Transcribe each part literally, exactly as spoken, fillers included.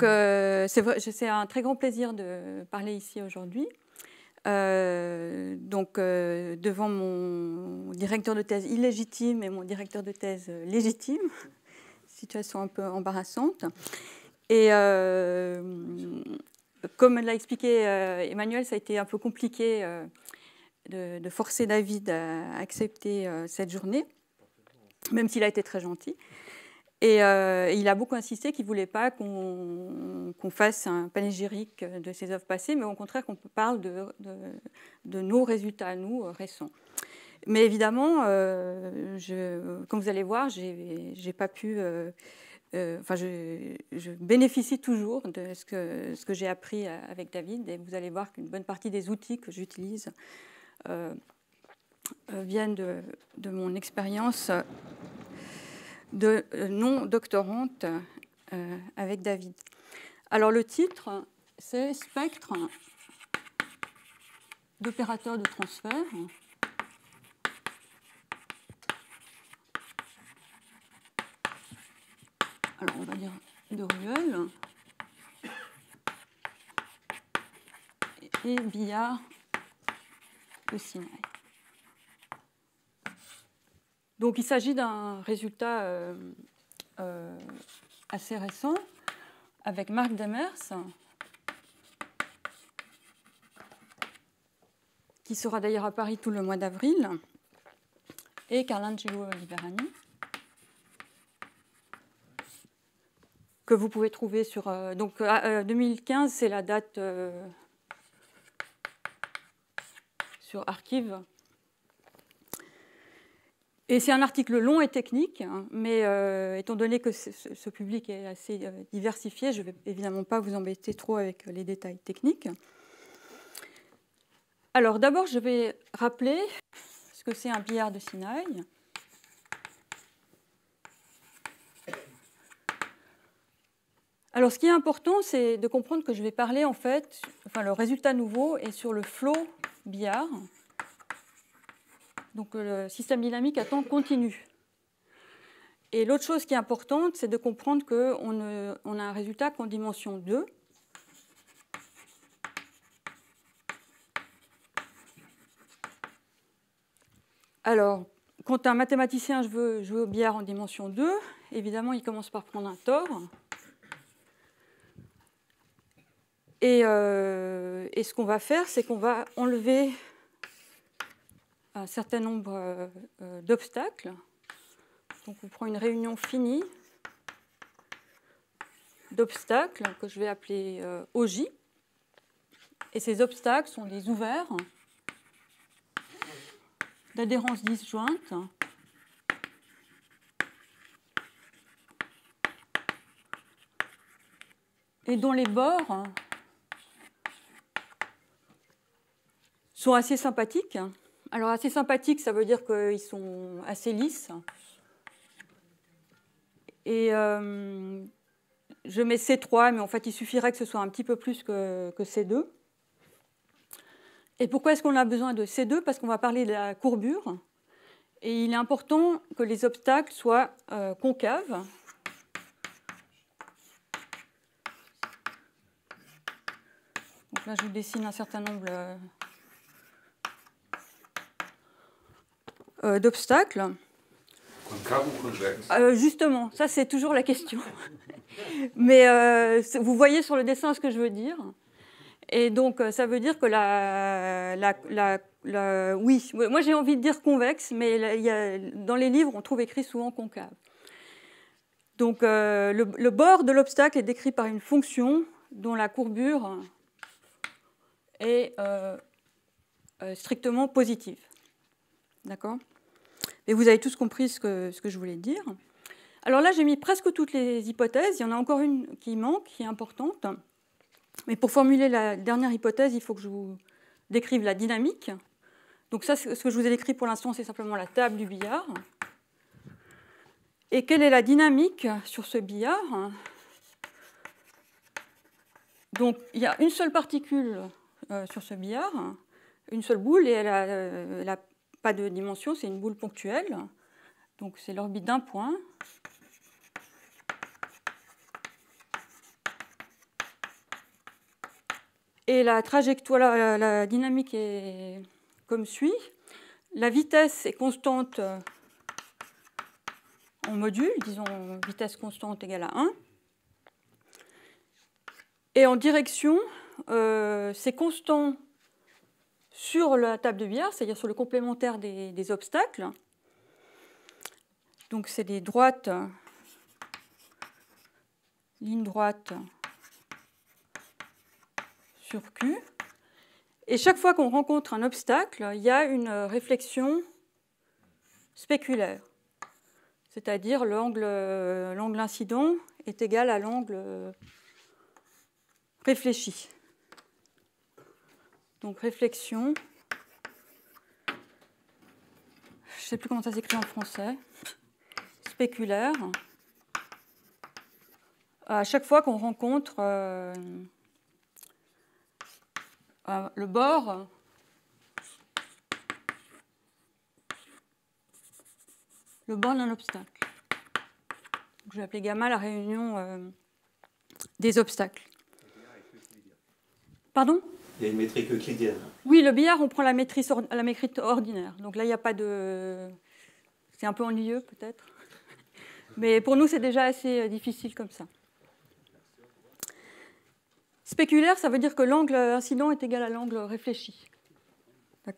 donc, euh, c'est un très grand plaisir de parler ici aujourd'hui. Euh, donc, euh, devant mon directeur de thèse illégitime et mon directeur de thèse légitime, situation un peu embarrassante. Et euh, comme l'a expliqué euh, Emmanuel, ça a été un peu compliqué euh, de, de forcer David à accepter euh, cette journée, même s'il a été très gentil. Et euh, il a beaucoup insisté qu'il ne voulait pas qu'on qu'on fasse un panégyrique de ses œuvres passées, mais au contraire qu'on parle de, de, de nos résultats à nous, euh, récents. Mais évidemment, euh, je, comme vous allez voir, je n'ai pas pu... Euh, euh, enfin, je, je bénéficie toujours de ce que, ce que j'ai appris avec David, et vous allez voir qu'une bonne partie des outils que j'utilise euh, viennent de, de mon expérience de non-doctorante euh, avec David. Alors le titre, c'est Spectre d'opérateurs de transfert. Alors on va dire de Ruel et Billard de Sinaï. Donc il s'agit d'un résultat euh, euh, assez récent avec Marc Demers, qui sera d'ailleurs à Paris tout le mois d'avril, et Carlangelo Liberani, que vous pouvez trouver sur... Euh, donc euh, deux mille quinze, c'est la date euh, sur Archive. Et c'est un article long et technique, hein, mais euh, étant donné que ce, ce public est assez euh, diversifié, je ne vais évidemment pas vous embêter trop avec les détails techniques. Alors d'abord, je vais rappeler ce que c'est un billard de Sinaï. Alors ce qui est important, c'est de comprendre que je vais parler en fait, enfin le résultat nouveau est sur le flot billard, donc le système dynamique à temps continu. Et l'autre chose qui est importante, c'est de comprendre qu'on on a un résultat qu'en dimension deux. Alors, quand un mathématicien veut jouer au billard en dimension deux, évidemment, il commence par prendre un tore. Et, euh, et ce qu'on va faire, c'est qu'on va enlever un certain nombre euh, d'obstacles. Donc, on prend une réunion finie d'obstacles que je vais appeler euh, O J. Et ces obstacles sont des ouverts d'adhérence disjointe et dont les bords sont assez sympathiques. Alors, assez sympathiques, ça veut dire qu'ils sont assez lisses. Et euh, je mets C trois, mais en fait, il suffirait que ce soit un petit peu plus que, que C deux. Et pourquoi est-ce qu'on a besoin de C deux? Parce qu'on va parler de la courbure. Et il est important que les obstacles soient euh, concaves. Donc là, je vous dessine un certain nombre euh, d'obstacles. Concave ou convexe? euh, Justement, ça c'est toujours la question. Mais euh, vous voyez sur le dessin ce que je veux dire. Et donc, ça veut dire que la... la, la, la oui, moi j'ai envie de dire convexe, mais il y a, dans les livres, on trouve écrit souvent concave. Donc, euh, le, le bord de l'obstacle est décrit par une fonction dont la courbure est euh, euh, strictement positive. D'accord? Et vous avez tous compris ce que, ce que je voulais dire. Alors là, j'ai mis presque toutes les hypothèses. Il y en a encore une qui manque, qui est importante. Mais pour formuler la dernière hypothèse, il faut que je vous décrive la dynamique. Donc ça, ce que je vous ai décrit pour l'instant, c'est simplement la table du billard. Et quelle est la dynamique sur ce billard? Donc il y a une seule particule euh, sur ce billard, une seule boule, et elle n'a euh, pas de dimension, c'est une boule ponctuelle. Donc c'est l'orbite d'un point. Et la trajectoire, la, la dynamique est comme suit. La vitesse est constante en module, disons vitesse constante égale à un. Et en direction, euh, c'est constant sur la table de billard, c'est-à-dire sur le complémentaire des, des obstacles. Donc c'est des droites, ligne droite sur Q. Et chaque fois qu'on rencontre un obstacle, il y a une réflexion spéculaire. C'est-à-dire l'angle, l'angle incident est égal à l'angle réfléchi. Donc réflexion, je ne sais plus comment ça s'écrit en français, spéculaire, à chaque fois qu'on rencontre euh, euh, le bord le bord d'un obstacle. Donc, je vais appeler gamma la réunion euh, des obstacles. Pardon ? Il y a une métrique euclidienne. Oui, le billard, on prend la matrice, or, la métrique ordinaire. Donc là, il n'y a pas de... C'est un peu ennuyeux, peut-être. Mais pour nous, c'est déjà assez difficile comme ça. Spéculaire, ça veut dire que l'angle incident est égal à l'angle réfléchi. D'accord ?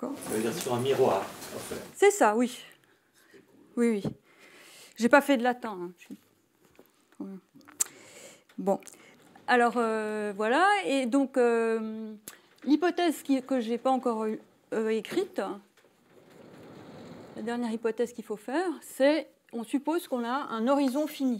Ça veut dire sur un miroir, en fait. C'est ça, oui. Oui, oui. Je n'ai pas fait de latin. Hein. Je... Bon. Alors, euh, voilà. Et donc, euh, l'hypothèse qui, que je n'ai pas encore euh, écrite, la dernière hypothèse qu'il faut faire, c'est on suppose qu'on a un horizon fini.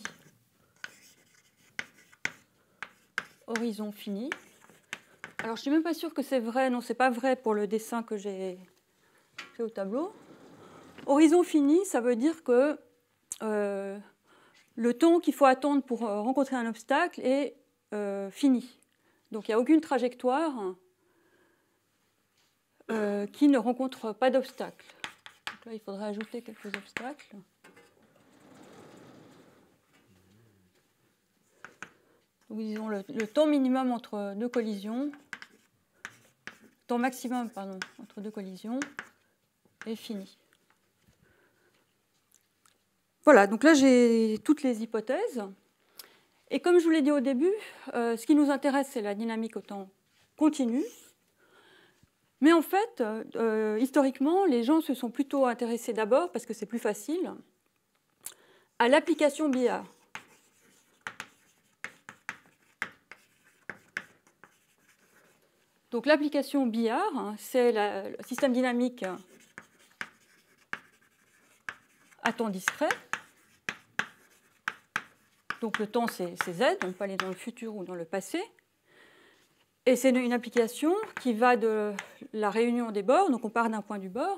Horizon fini. Alors, je ne suis même pas sûre que c'est vrai. Non, ce n'est pas vrai pour le dessin que j'ai fait au tableau. Horizon fini, ça veut dire que euh, le temps qu'il faut attendre pour euh, rencontrer un obstacle est euh, fini. Donc, il n'y a aucune trajectoire euh, qui ne rencontre pas d'obstacle. Donc là, il faudrait ajouter quelques obstacles. Donc, disons le, le temps minimum entre deux collisions, temps maximum, pardon, entre deux collisions est fini. Voilà, donc là j'ai toutes les hypothèses. Et comme je vous l'ai dit au début, euh, ce qui nous intéresse, c'est la dynamique au temps continu. Mais en fait, euh, historiquement, les gens se sont plutôt intéressés d'abord, parce que c'est plus facile, à l'application billard. Donc l'application billard, c'est la, le système dynamique à temps discret. Donc le temps, c'est Z, on peut aller dans le futur ou dans le passé. Et c'est une application qui va de la réunion des bords, donc on part d'un point du bord,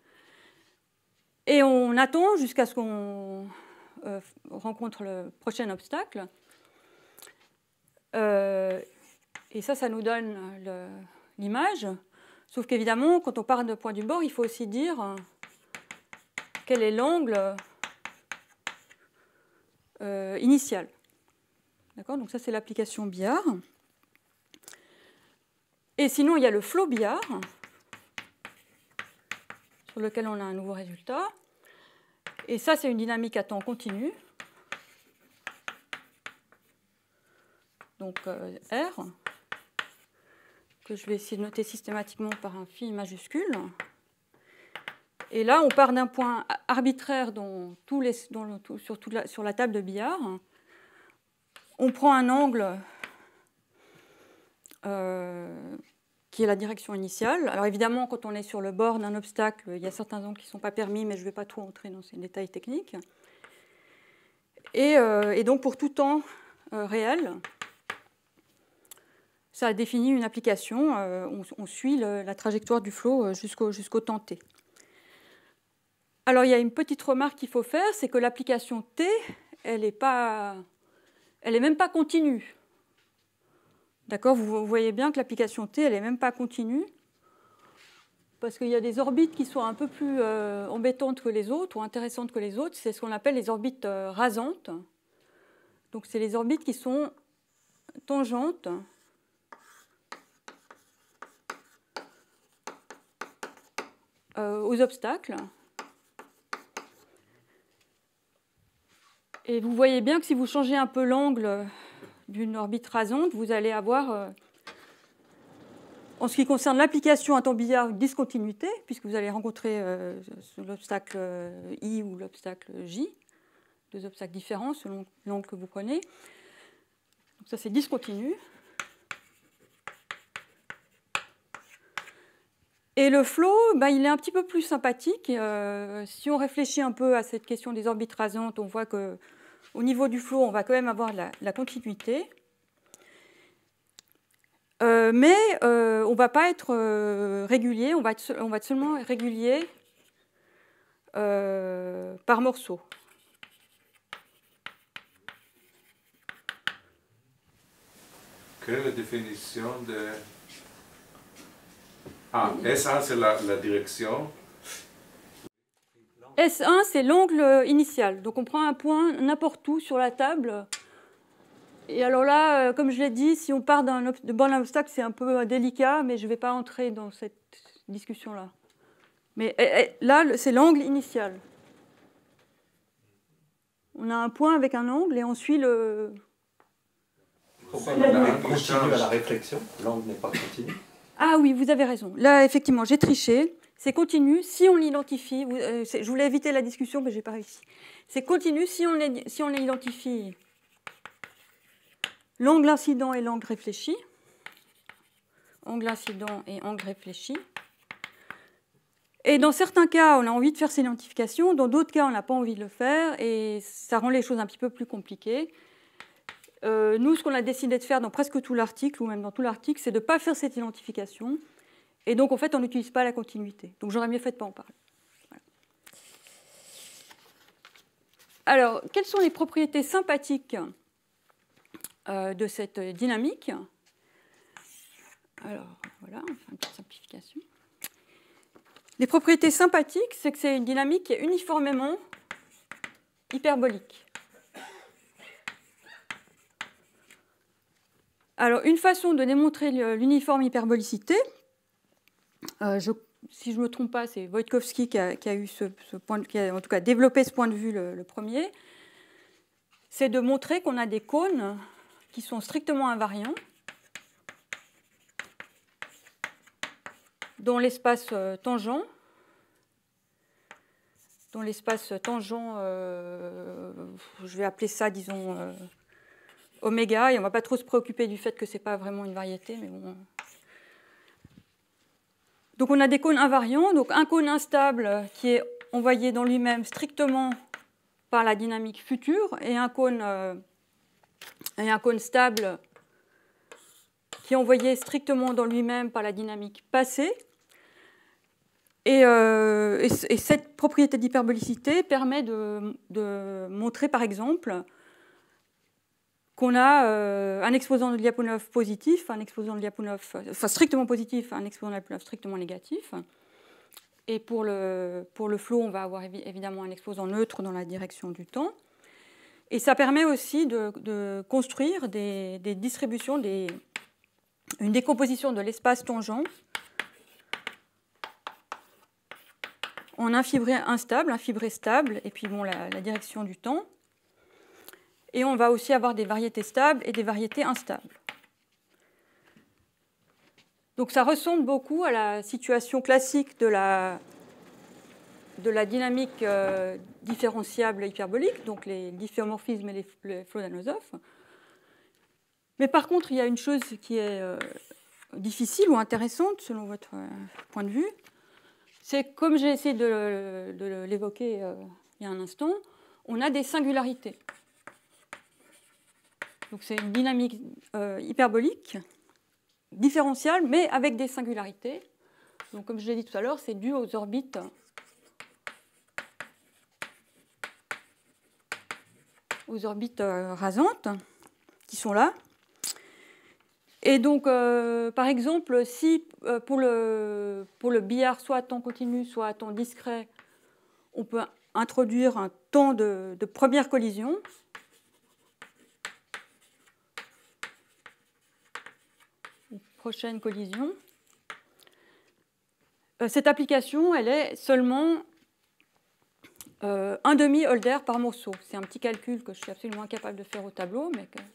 et on attend jusqu'à ce qu'on euh, rencontre le prochain obstacle. Euh, et ça, ça nous donne l'image. Sauf qu'évidemment, quand on part d'un point du bord, il faut aussi dire quel est l'angle Euh, initiale. D'accord ? Donc ça, c'est l'application billard. Et sinon, il y a le flow billard, sur lequel on a un nouveau résultat. Et ça, c'est une dynamique à temps continu. Donc euh, R, que je vais essayer de noter systématiquement par un phi majuscule. Et là, on part d'un point arbitraire dans tous les, dans le, sur, toute la, sur la table de billard. On prend un angle euh, qui est la direction initiale. Alors évidemment, quand on est sur le bord d'un obstacle, il y a certains angles qui ne sont pas permis, mais je ne vais pas trop entrer dans ces détails techniques. Et, euh, et donc, pour tout temps euh, réel, ça définit une application. Euh, on, on suit le, la trajectoire du flow jusqu'au, jusqu'au temps t. Alors, il y a une petite remarque qu'il faut faire, c'est que l'application T, elle n'est pas, elle n'est même pas continue. D'accord ? Vous voyez bien que l'application T, elle n'est même pas continue, parce qu'il y a des orbites qui sont un peu plus euh, embêtantes que les autres, ou intéressantes que les autres. C'est ce qu'on appelle les orbites euh, rasantes. Donc, c'est les orbites qui sont tangentes vos obstacles. Et vous voyez bien que si vous changez un peu l'angle d'une orbite rasante, vous allez avoir, euh, en ce qui concerne l'application à un tourbillard, une discontinuité, puisque vous allez rencontrer euh, l'obstacle I ou l'obstacle J, deux obstacles différents selon l'angle que vous prenez. Donc ça, c'est discontinu. Et le flow, ben, il est un petit peu plus sympathique. Euh, si on réfléchit un peu à cette question des orbites rasantes, on voit que au niveau du flow, on va quand même avoir la, la continuité. Euh, mais euh, on ne va pas être euh, régulier, on va être, on va être seulement régulier euh, par morceau. Quelle est la définition de... Ah, S un, c'est la, la direction. S un, c'est l'angle initial. Donc on prend un point n'importe où sur la table. Et alors là, comme je l'ai dit, si on part d'un de bon obstacle, c'est un peu délicat, mais je ne vais pas entrer dans cette discussion-là. Mais là, c'est l'angle initial. On a un point avec un angle et on suit le... Pourquoi l'angle continue à la réflexion? L'angle n'est pas continu. Ah oui, vous avez raison. Là, effectivement, j'ai triché. C'est continu si on l'identifie. Euh, je voulais éviter la discussion, mais je n'ai pas réussi. C'est continu si on, est, si on identifie l'angle incident et l'angle réfléchi. Angle incident et angle réfléchi. Et dans certains cas, on a envie de faire ces identifications. Dans d'autres cas, on n'a pas envie de le faire. Et ça rend les choses un petit peu plus compliquées. Euh, nous, ce qu'on a décidé de faire dans presque tout l'article, ou même dans tout l'article, c'est de ne pas faire cette identification. Et donc, en fait, on n'utilise pas la continuité. Donc, j'aurais mieux fait de ne pas en parler. Voilà. Alors, quelles sont les propriétés sympathiques euh, de cette dynamique? Alors, voilà, on fait une petite simplification. Les propriétés sympathiques, c'est que c'est une dynamique qui est uniformément hyperbolique. Alors, une façon de démontrer l'uniforme hyperbolicité, euh, je, si je ne me trompe pas, c'est Wojtkowski qui a, qui a eu ce, ce point, qui a en tout cas développé ce point de vue le, le premier, c'est de montrer qu'on a des cônes qui sont strictement invariants, dont l'espace euh, tangent, dont l'espace tangent, euh, je vais appeler ça, disons, euh, oméga, et on ne va pas trop se préoccuper du fait que ce n'est pas vraiment une variété, mais bon. Donc on a des cônes invariants, donc un cône instable qui est envoyé dans lui-même strictement par la dynamique future, et un cône, euh, et un cône stable qui est envoyé strictement dans lui-même par la dynamique passée. Et, euh, et, et cette propriété d'hyperbolicité permet de, de montrer, par exemple, qu'on a euh, un exposant de Lyapunov positif, un exposant de Lyapunov, enfin strictement positif, un exposant de Lyapunov strictement négatif. Et pour le, pour le flow, on va avoir évidemment un exposant neutre dans la direction du temps. Et ça permet aussi de, de construire des, des distributions, des, une décomposition de l'espace tangent en un fibré instable, un fibré stable, et puis bon, la, la direction du temps. Et on va aussi avoir des variétés stables et des variétés instables. Donc ça ressemble beaucoup à la situation classique de la, de la dynamique euh, différenciable hyperbolique, donc les difféomorphismes et les, les flots d'Anosov. Mais par contre, il y a une chose qui est euh, difficile ou intéressante selon votre euh, point de vue, c'est comme j'ai essayé de, de l'évoquer euh, il y a un instant, on a des singularités. Donc c'est une dynamique euh, hyperbolique, différentielle, mais avec des singularités. Donc comme je l'ai dit tout à l'heure, c'est dû aux orbites aux orbites euh, rasantes qui sont là. Et donc, euh, par exemple, si euh, pour, le, pour le billard, soit à temps continu, soit à temps discret, on peut introduire un temps de, de première collision, prochaine collision. euh, cette application, elle est seulement euh, un demi-Holder par morceau. C'est un petit calcul que je suis absolument incapable de faire au tableau, mais que,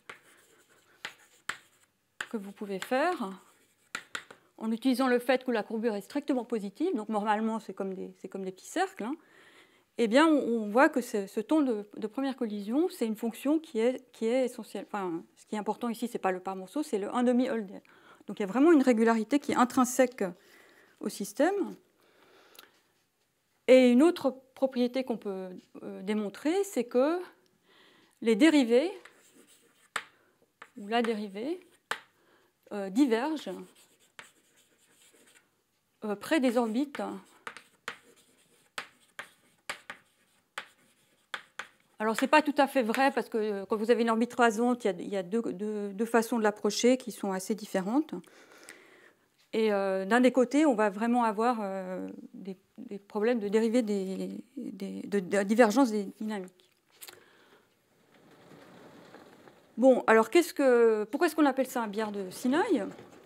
que vous pouvez faire en utilisant le fait que la courbure est strictement positive. Donc normalement, c'est comme des, c'est comme des petits cercles. Hein. Eh bien, on, on voit que ce, ce temps de, de première collision, c'est une fonction qui est, qui est essentielle. Enfin, ce qui est important ici, ce n'est pas le par morceau, c'est le un demi-Holder. Donc il y a vraiment une régularité qui est intrinsèque au système. Et une autre propriété qu'on peut euh, démontrer, c'est que les dérivés, ou la dérivée, euh, divergent euh, près des orbites. Alors, ce n'est pas tout à fait vrai, parce que quand vous avez une orbite rasante, il y a, il y a deux, deux, deux façons de l'approcher qui sont assez différentes. Et euh, d'un des côtés, on va vraiment avoir euh, des, des problèmes de dérivés des, des, de, de divergence des dynamiques. Bon, alors qu'est-ce que, pourquoi est-ce qu'on appelle ça un biais de Sinaï?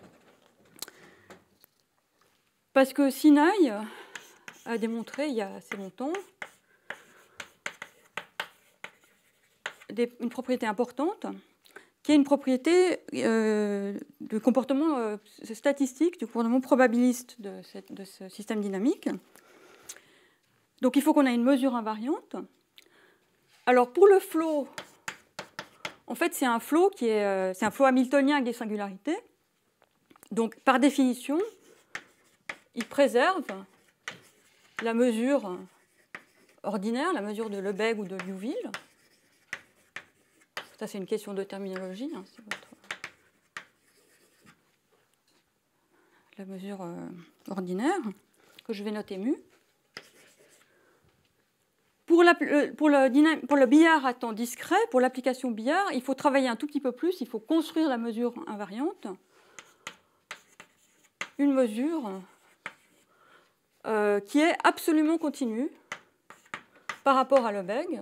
Parce que Sinaï a démontré il y a assez longtemps des, une propriété importante, qui est une propriété euh, de comportement euh, statistique, du comportement probabiliste de, cette, de ce système dynamique. Donc il faut qu'on ait une mesure invariante. Alors pour le flot, en fait c'est un flot qui est, euh, c'est un flot hamiltonien avec des singularités. Donc par définition, il préserve la mesure ordinaire, la mesure de Lebesgue ou de Liouville. Ça c'est une question de terminologie, hein, c'est votre... la mesure euh, ordinaire, que je vais noter mu. Pour, la, pour, le, pour le billard à temps discret, pour l'application billard, il faut travailler un tout petit peu plus, il faut construire la mesure invariante. Une mesure euh, qui est absolument continue par rapport à Lebesgue,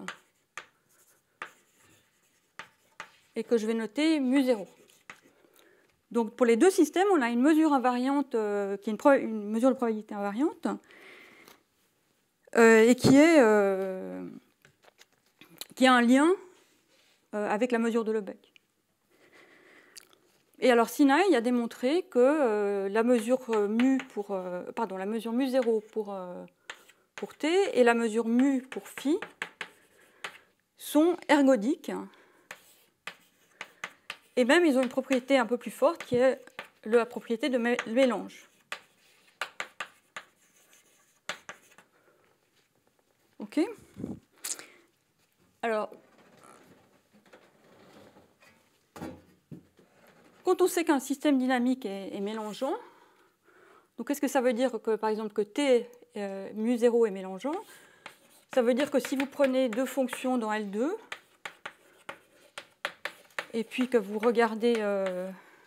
et que je vais noter mu zéro. Donc pour les deux systèmes, on a une mesure invariante euh, qui est une, une mesure de probabilité invariante euh, et qui, est, euh, qui a un lien euh, avec la mesure de Lebesgue. Et alors Sinaï a démontré que euh, la mesure mu pour euh, pardon la mesure mu zéro pour, euh, pour t et la mesure mu pour phi sont ergodiques. Et même, ils ont une propriété un peu plus forte qui est la propriété de mélange. OK? Alors, quand on sait qu'un système dynamique est, est mélangeant, donc qu'est-ce que ça veut dire que, par exemple, que t euh, mu zéro est mélangeant? Ça veut dire que si vous prenez deux fonctions dans L deux, et puis que vous regardez euh,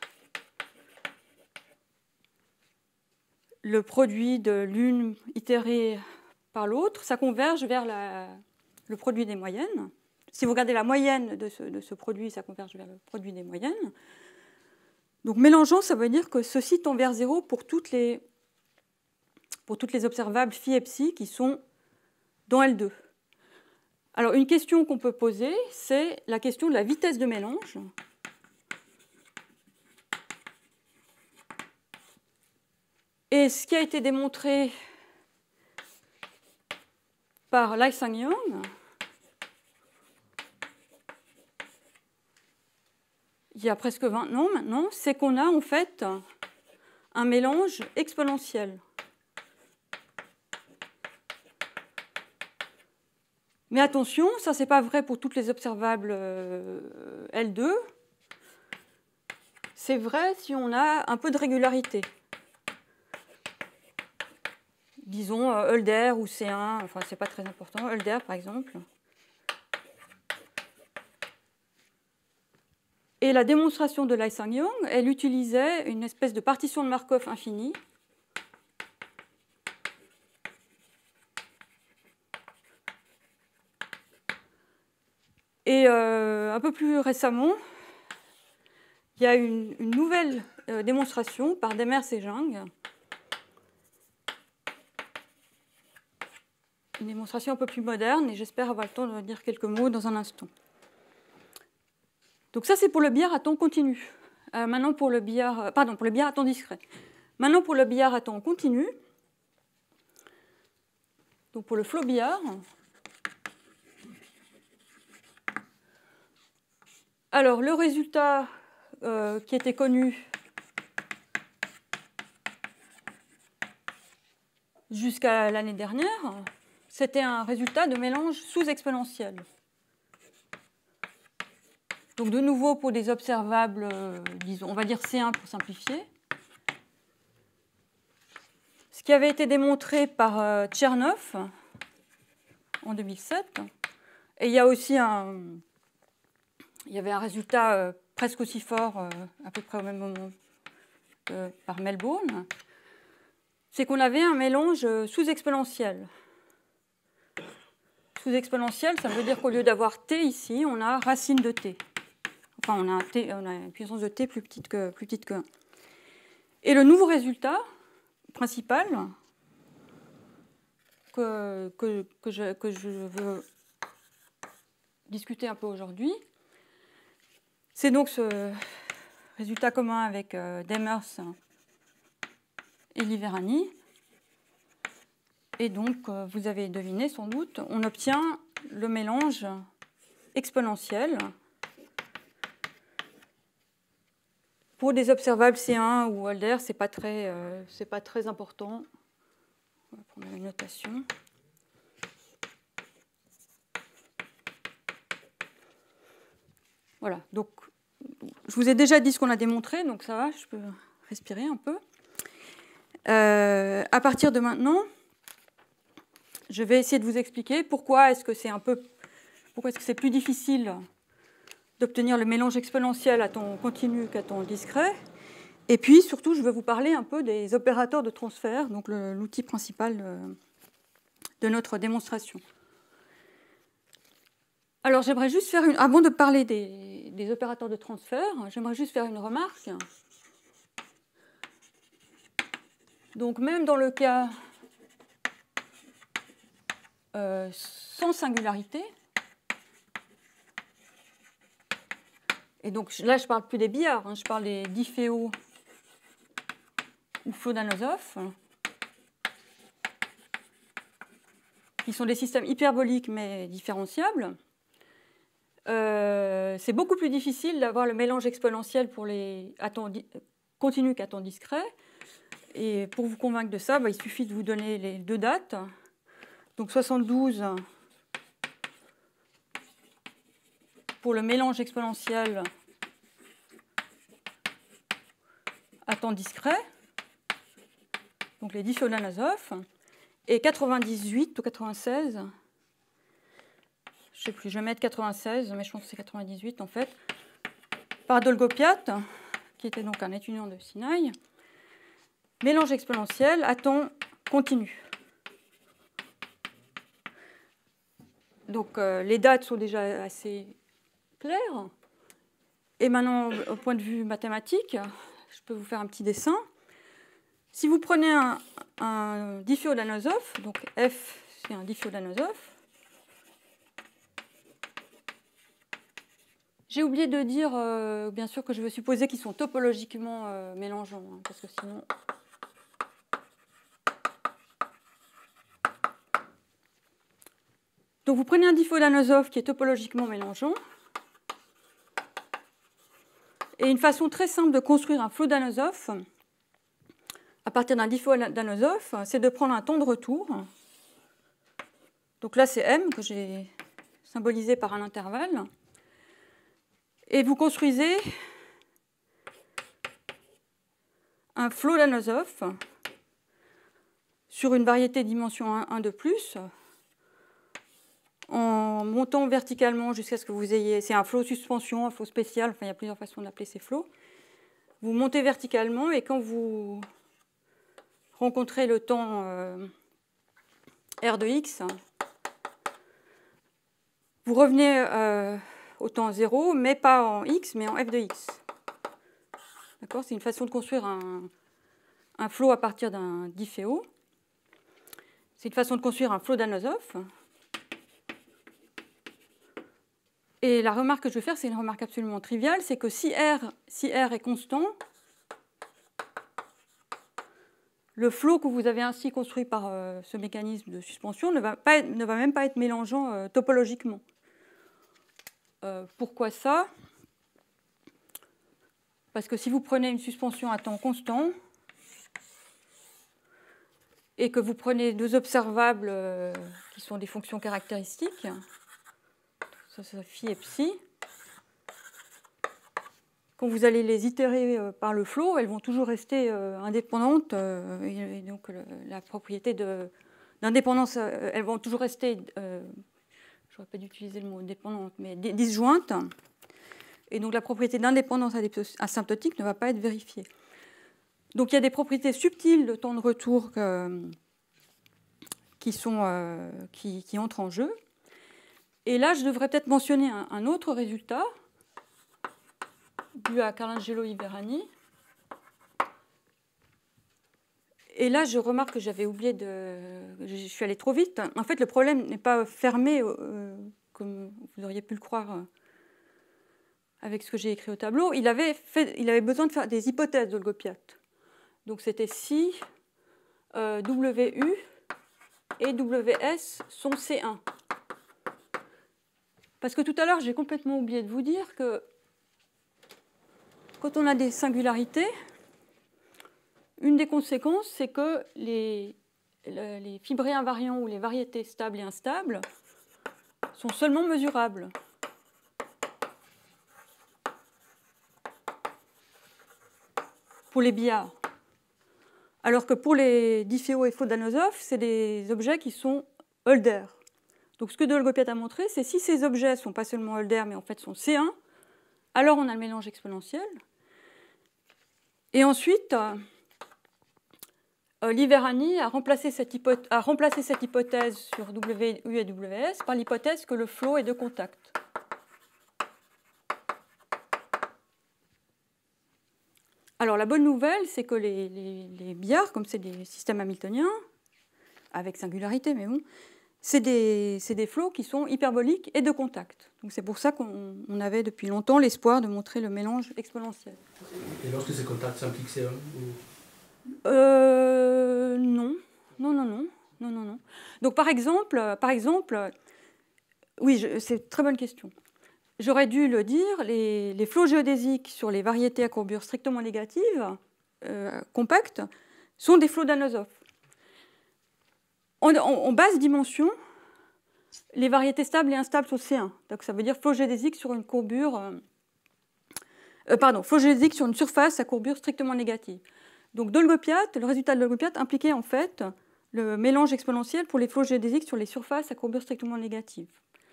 le produit de l'une itéré par l'autre, ça converge vers la, le produit des moyennes. Si vous regardez la moyenne de ce, de ce produit, ça converge vers le produit des moyennes. Donc mélangeant, ça veut dire que ceci tend vers zéro pour toutes les, pour toutes les observables phi et psi qui sont dans L deux. Alors, une question qu'on peut poser, c'est la question de la vitesse de mélange. Et ce qui a été démontré par Lai-Sang Young, il y a presque vingt ans maintenant, c'est qu'on a en fait un mélange exponentiel. Mais attention, ça c'est pas vrai pour toutes les observables euh, L deux. C'est vrai si on a un peu de régularité. Disons euh, Holder ou C un, enfin c'est pas très important, Holder par exemple. Et la démonstration de Lai-Sang Young, elle utilisait une espèce de partition de Markov infinie. Et euh, un peu plus récemment, il y a une, une nouvelle euh, démonstration par Demers et Jung une démonstration un peu plus moderne, et j'espère avoir le temps de dire quelques mots dans un instant. Donc ça, c'est pour le billard à temps continu. Euh, maintenant, pour le billard, pardon, pour le billard à temps discret. Maintenant, pour le billard à temps continu, donc pour le flow billard, alors le résultat euh, qui était connu jusqu'à l'année dernière, c'était un résultat de mélange sous-exponentiel. Donc de nouveau pour des observables, euh, disons, on va dire C un pour simplifier. Ce qui avait été démontré par euh, Tchernov en deux mille sept. Et il y a aussi un, il y avait un résultat euh, presque aussi fort, euh, à peu près au même moment, euh, par Melbourne. C'est qu'on avait un mélange sous-exponentiel. Sous-exponentiel, ça veut dire qu'au lieu d'avoir t ici, on a racine de t. Enfin, on a, un t, on a une puissance de t plus petite que, plus petite que un. Et le nouveau résultat principal que, que, que, je, que je veux discuter un peu aujourd'hui, c'est donc ce résultat commun avec euh, Demers et Liverani. Et donc, euh, vous avez deviné sans doute, on obtient le mélange exponentiel pour des observables C un ou Holder, ce n'est pas, euh, pas très important. On va prendre la notation. Voilà, donc je vous ai déjà dit ce qu'on a démontré, donc ça va, je peux respirer un peu. Euh, à partir de maintenant, je vais essayer de vous expliquer pourquoi est-ce que c'est un peu, pourquoi est-ce que c'est plus difficile d'obtenir le mélange exponentiel à temps continu qu'à temps discret. Et puis, surtout, je vais vous parler un peu des opérateurs de transfert, donc l'outil principal de, de notre démonstration. Alors, j'aimerais juste faire une... Avant de parler des, des opérateurs de transfert, j'aimerais juste faire une remarque. Donc, même dans le cas euh, sans singularité, et donc là, je ne parle plus des billards, hein, je parle des Difféo ou Flodanozov, qui sont des systèmes hyperboliques mais différenciables. Euh, c'est beaucoup plus difficile d'avoir le mélange exponentiel pour les à temps continu qu'à temps discret. Et pour vous convaincre de ça, bah, il suffit de vous donner les deux dates. Donc soixante-douze pour le mélange exponentiel à temps discret, donc les Difféo-Danazov, et quatre-vingt-dix-huit ou quatre-vingt-seize. Je ne sais plus, je vais mettre quatre-vingt-seize, mais je pense que c'est quatre-vingt-dix-huit en fait, par Dolgopiat, qui était donc un étudiant de Sinaï. Mélange exponentiel à temps continu. Donc euh, les dates sont déjà assez claires. Et maintenant, au point de vue mathématique, je peux vous faire un petit dessin. Si vous prenez un, un Difféo-Danozov, donc F c'est un Difféo-Danozov, j'ai oublié de dire, euh, bien sûr, que je veux supposer qu'ils sont topologiquement euh, mélangeants, hein, parce que sinon... Donc vous prenez un Difféo-Danozov qui est topologiquement mélangeant, et une façon très simple de construire un Flodanozov à partir d'un Difféo-Danozov, c'est de prendre un temps de retour. Donc là, c'est M que j'ai symbolisé par un intervalle. Et vous construisez un Flodanozov sur une variété dimension un de plus, en montant verticalement jusqu'à ce que vous ayez... C'est un flot suspension, un flot spécial, enfin il y a plusieurs façons d'appeler ces flots. Vous montez verticalement et quand vous rencontrez le temps euh, R de x, vous revenez euh, au temps zéro, mais pas en x, mais en f de x. D'accord ? C'est une façon de construire un, un flot à partir d'un Difféo. c'est une façon de construire un flot d'Anosov. Et la remarque que je vais faire, c'est une remarque absolument triviale, c'est que si R, si R est constant, le flot que vous avez ainsi construit par euh, ce mécanisme de suspension ne va, pas être, ne va même pas être mélangeant euh, topologiquement. Euh, pourquoi ça? Parce que si vous prenez une suspension à temps constant et que vous prenez deux observables euh, qui sont des fonctions caractéristiques, ça c'est phi et psi, quand vous allez les itérer euh, par le flot, elles vont toujours rester euh, indépendantes, euh, et, et donc le, la propriété d'indépendance, euh, elles vont toujours rester, euh, je n'aurais pas dû utiliser le mot dépendante, mais disjointes. Et donc la propriété d'indépendance asymptotique ne va pas être vérifiée. Donc il y a des propriétés subtiles de temps de retour que, qui, sont, euh, qui, qui entrent en jeu. Et là, je devrais peut-être mentionner un, un autre résultat dû à Carlangelo Liverani. Et là, je remarque que j'avais oublié de... Je suis allée trop vite. En fait, le problème n'est pas fermé, euh, comme vous auriez pu le croire, avec ce que j'ai écrit au tableau. Il avait, fait, il avait besoin de faire des hypothèses d'Olgopiat. Donc c'était si euh, W U et W S sont C un. Parce que tout à l'heure, j'ai complètement oublié de vous dire que quand on a des singularités, une des conséquences, c'est que les, les fibrés invariants ou les variétés stables et instables sont seulement mesurables. Pour les billards. Alors que pour les Difféo et Faux-d'Anosov, c'est des objets qui sont Hölder. Donc ce que de Olgopiat a montré, c'est si ces objets ne sont pas seulement Hölder, mais en fait sont C un, alors on a le mélange exponentiel. Et ensuite, euh, Liverani a remplacé, cette hypothèse, a remplacé cette hypothèse sur W U et W S par l'hypothèse que le flot est de contact. Alors la bonne nouvelle, c'est que les, les, les billards, comme c'est des systèmes hamiltoniens, avec singularité, mais bon, c'est des, des flots qui sont hyperboliques et de contact. Donc c'est pour ça qu'on avait depuis longtemps l'espoir de montrer le mélange exponentiel. Et lorsque ces contacts s'impliquent C un ou... euh, Non, non, non, non, non, non, non. Donc par exemple, par exemple, oui, c'est une très bonne question. J'aurais dû le dire, les, les flots géodésiques sur les variétés à courbure strictement négative, euh, compactes, sont des flots d'Anosov. En, en, en basse dimension, les variétés stables et instables sont C un. Donc ça veut dire flot géodésique sur une courbure, euh, euh, pardon, flot géodésique sur une surface à courbure strictement négative. Donc d'Olgopiat, le résultat de Olgopiat impliquait en fait le mélange exponentiel pour les flots géodésiques sur les surfaces à courbure strictement négative.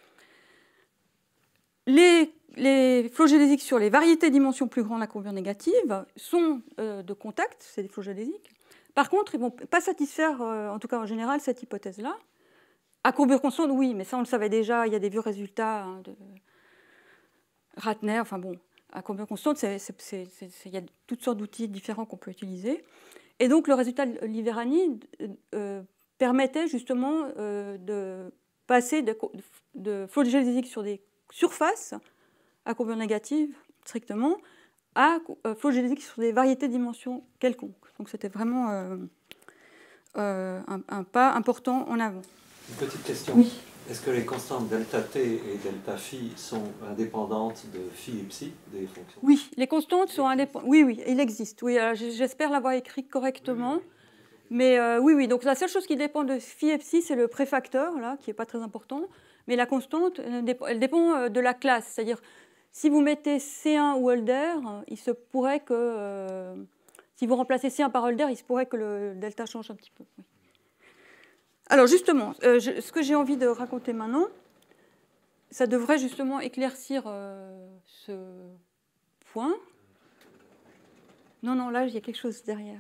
Les, les flots géodésiques sur les variétés dimensions plus grandes à courbure négative sont euh, de contact, c'est des flots géodésiques. Par contre, ils ne vont pas satisfaire, euh, en tout cas en général, cette hypothèse-là. À courbure constante, oui, mais ça on le savait déjà, il y a des vieux résultats hein, de Ratner, enfin bon, à courbure constante, il y a toutes sortes d'outils différents qu'on peut utiliser. Et donc le résultat de Liverani euh, permettait justement euh, de passer de, de flots géodésiques sur des surface à courbure négative, strictement, à euh, flot géodésique sur des variétés de dimensions quelconques. Donc c'était vraiment euh, euh, un, un pas important en avant. Une petite question. Oui. Est-ce que les constantes delta t et delta phi sont indépendantes de phi et psi des fonctions? Oui, les constantes sont indépendantes. Oui, oui, il existe. Oui, j'espère l'avoir écrit correctement. Mais euh, oui, oui. Donc la seule chose qui dépend de phi et psi, c'est le préfacteur, là, qui n'est pas très important. Mais la constante, elle dépend de la classe. C'est-à-dire, si vous mettez C un ou Hölder, il se pourrait que, euh, si vous remplacez C un par Hölder, il se pourrait que le delta change un petit peu. Oui. Alors justement, euh, je, ce que j'ai envie de raconter maintenant, ça devrait justement éclaircir euh, ce point. Non, non, là, il y a quelque chose derrière.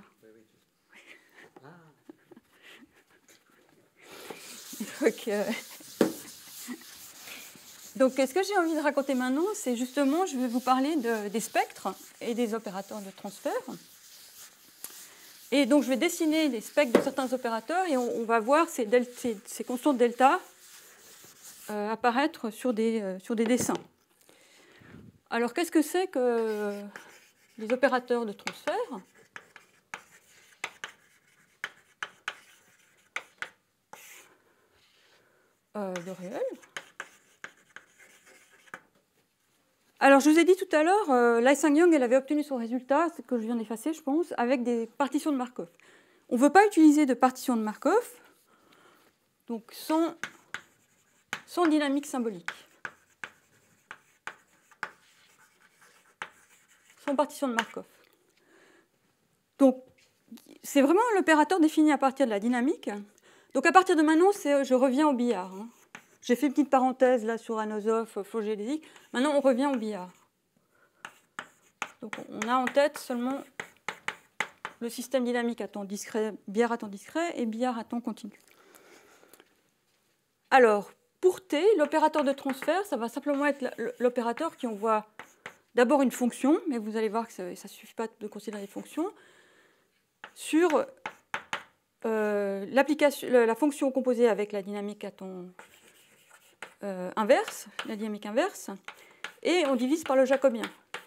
Donc, euh... Donc, ce que j'ai envie de raconter maintenant, c'est justement, je vais vous parler de, des spectres et des opérateurs de transfert. Et donc je vais dessiner des spectres de certains opérateurs et on, on va voir ces, del ces, ces constantes delta euh, apparaître sur des, euh, sur des dessins. Alors qu'est-ce que c'est que les opérateurs de transfert? euh, De réel. Alors, je vous ai dit tout à l'heure, euh, Ly-Sang-Young, elle avait obtenu son résultat, ce que je viens d'effacer, je pense, avec des partitions de Markov. On ne veut pas utiliser de partitions de Markov, donc sans, sans dynamique symbolique. Sans partition de Markov. Donc, c'est vraiment l'opérateur défini à partir de la dynamique. Donc, à partir de maintenant, je reviens au billard. Hein. J'ai fait une petite parenthèse là sur Anosov, flow géodésique. Maintenant, on revient au billard. Donc, on a en tête seulement le système dynamique à temps discret, billard à temps discret et billard à temps continu. Alors, pour T, l'opérateur de transfert, ça va simplement être l'opérateur qui envoie d'abord une fonction, mais vous allez voir que ça ne suffit pas de considérer les fonctions, sur euh, la fonction composée avec la dynamique à temps euh, inverse, la dynamique inverse, et on divise par le jacobien.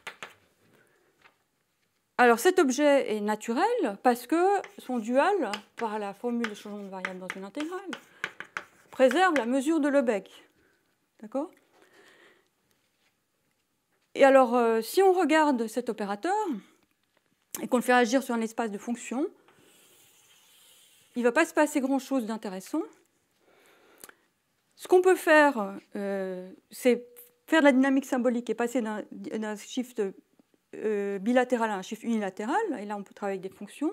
Alors cet objet est naturel parce que son dual, par la formule de changement de variable dans une intégrale, préserve la mesure de Lebesgue. D'accord ? Et alors, euh, si on regarde cet opérateur et qu'on le fait agir sur un espace de fonction, il ne va pas se passer grand-chose d'intéressant. Ce qu'on peut faire, euh, c'est faire de la dynamique symbolique et passer d'un shift euh, bilatéral à un shift unilatéral. Et là, on peut travailler avec des fonctions.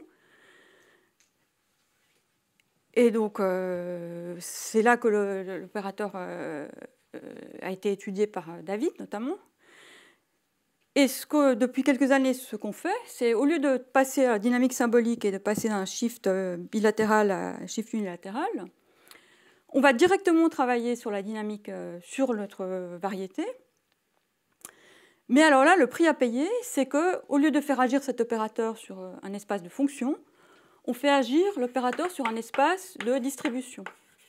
Et donc, euh, c'est là que l'opérateur euh, euh, a été étudié par David, notamment. Et ce que, depuis quelques années, ce qu'on fait, c'est au lieu de passer à la dynamique symbolique et de passer d'un shift bilatéral à un shift unilatéral, on va directement travailler sur la dynamique sur notre variété. Mais alors là, le prix à payer, c'est qu'au lieu de faire agir cet opérateur sur un espace de fonction, on fait agir l'opérateur sur un espace de distribution.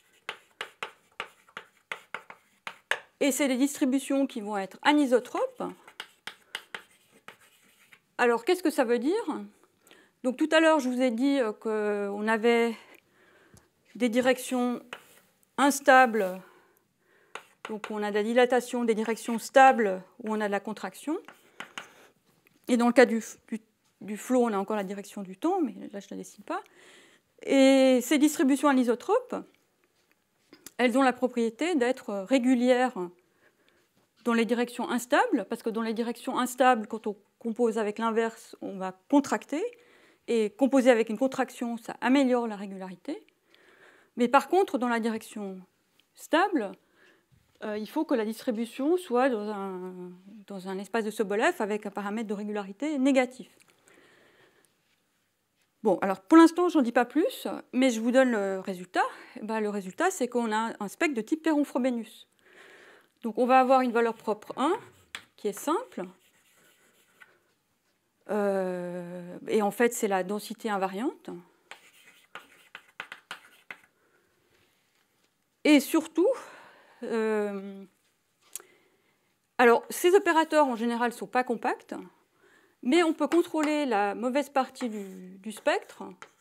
Et c'est des distributions qui vont être anisotropes. Alors, qu'est-ce que ça veut dire? Donc, tout à l'heure, je vous ai dit qu'on avait des directions instables. Donc, on a de la dilatation, des directions stables où on a de la contraction. Et dans le cas du, du, du flow, on a encore la direction du temps, mais là, je ne la dessine pas. Et ces distributions anisotropes, elles ont la propriété d'être régulières dans les directions instables, parce que dans les directions instables, quand on compose avec l'inverse, on va contracter, et composer avec une contraction, ça améliore la régularité. Mais par contre, dans la direction stable, euh, il faut que la distribution soit dans un, dans un espace de Sobolev avec un paramètre de régularité négatif. Bon, alors pour l'instant, je n'en dis pas plus, mais je vous donne le résultat. Et ben, le résultat, c'est qu'on a un spectre de type Perron-Frobenius. Donc on va avoir une valeur propre un, qui est simple. Euh, et en fait, c'est la densité invariante. Et surtout, euh, alors ces opérateurs en général ne sont pas compacts, mais on peut contrôler la mauvaise partie du, du spectre,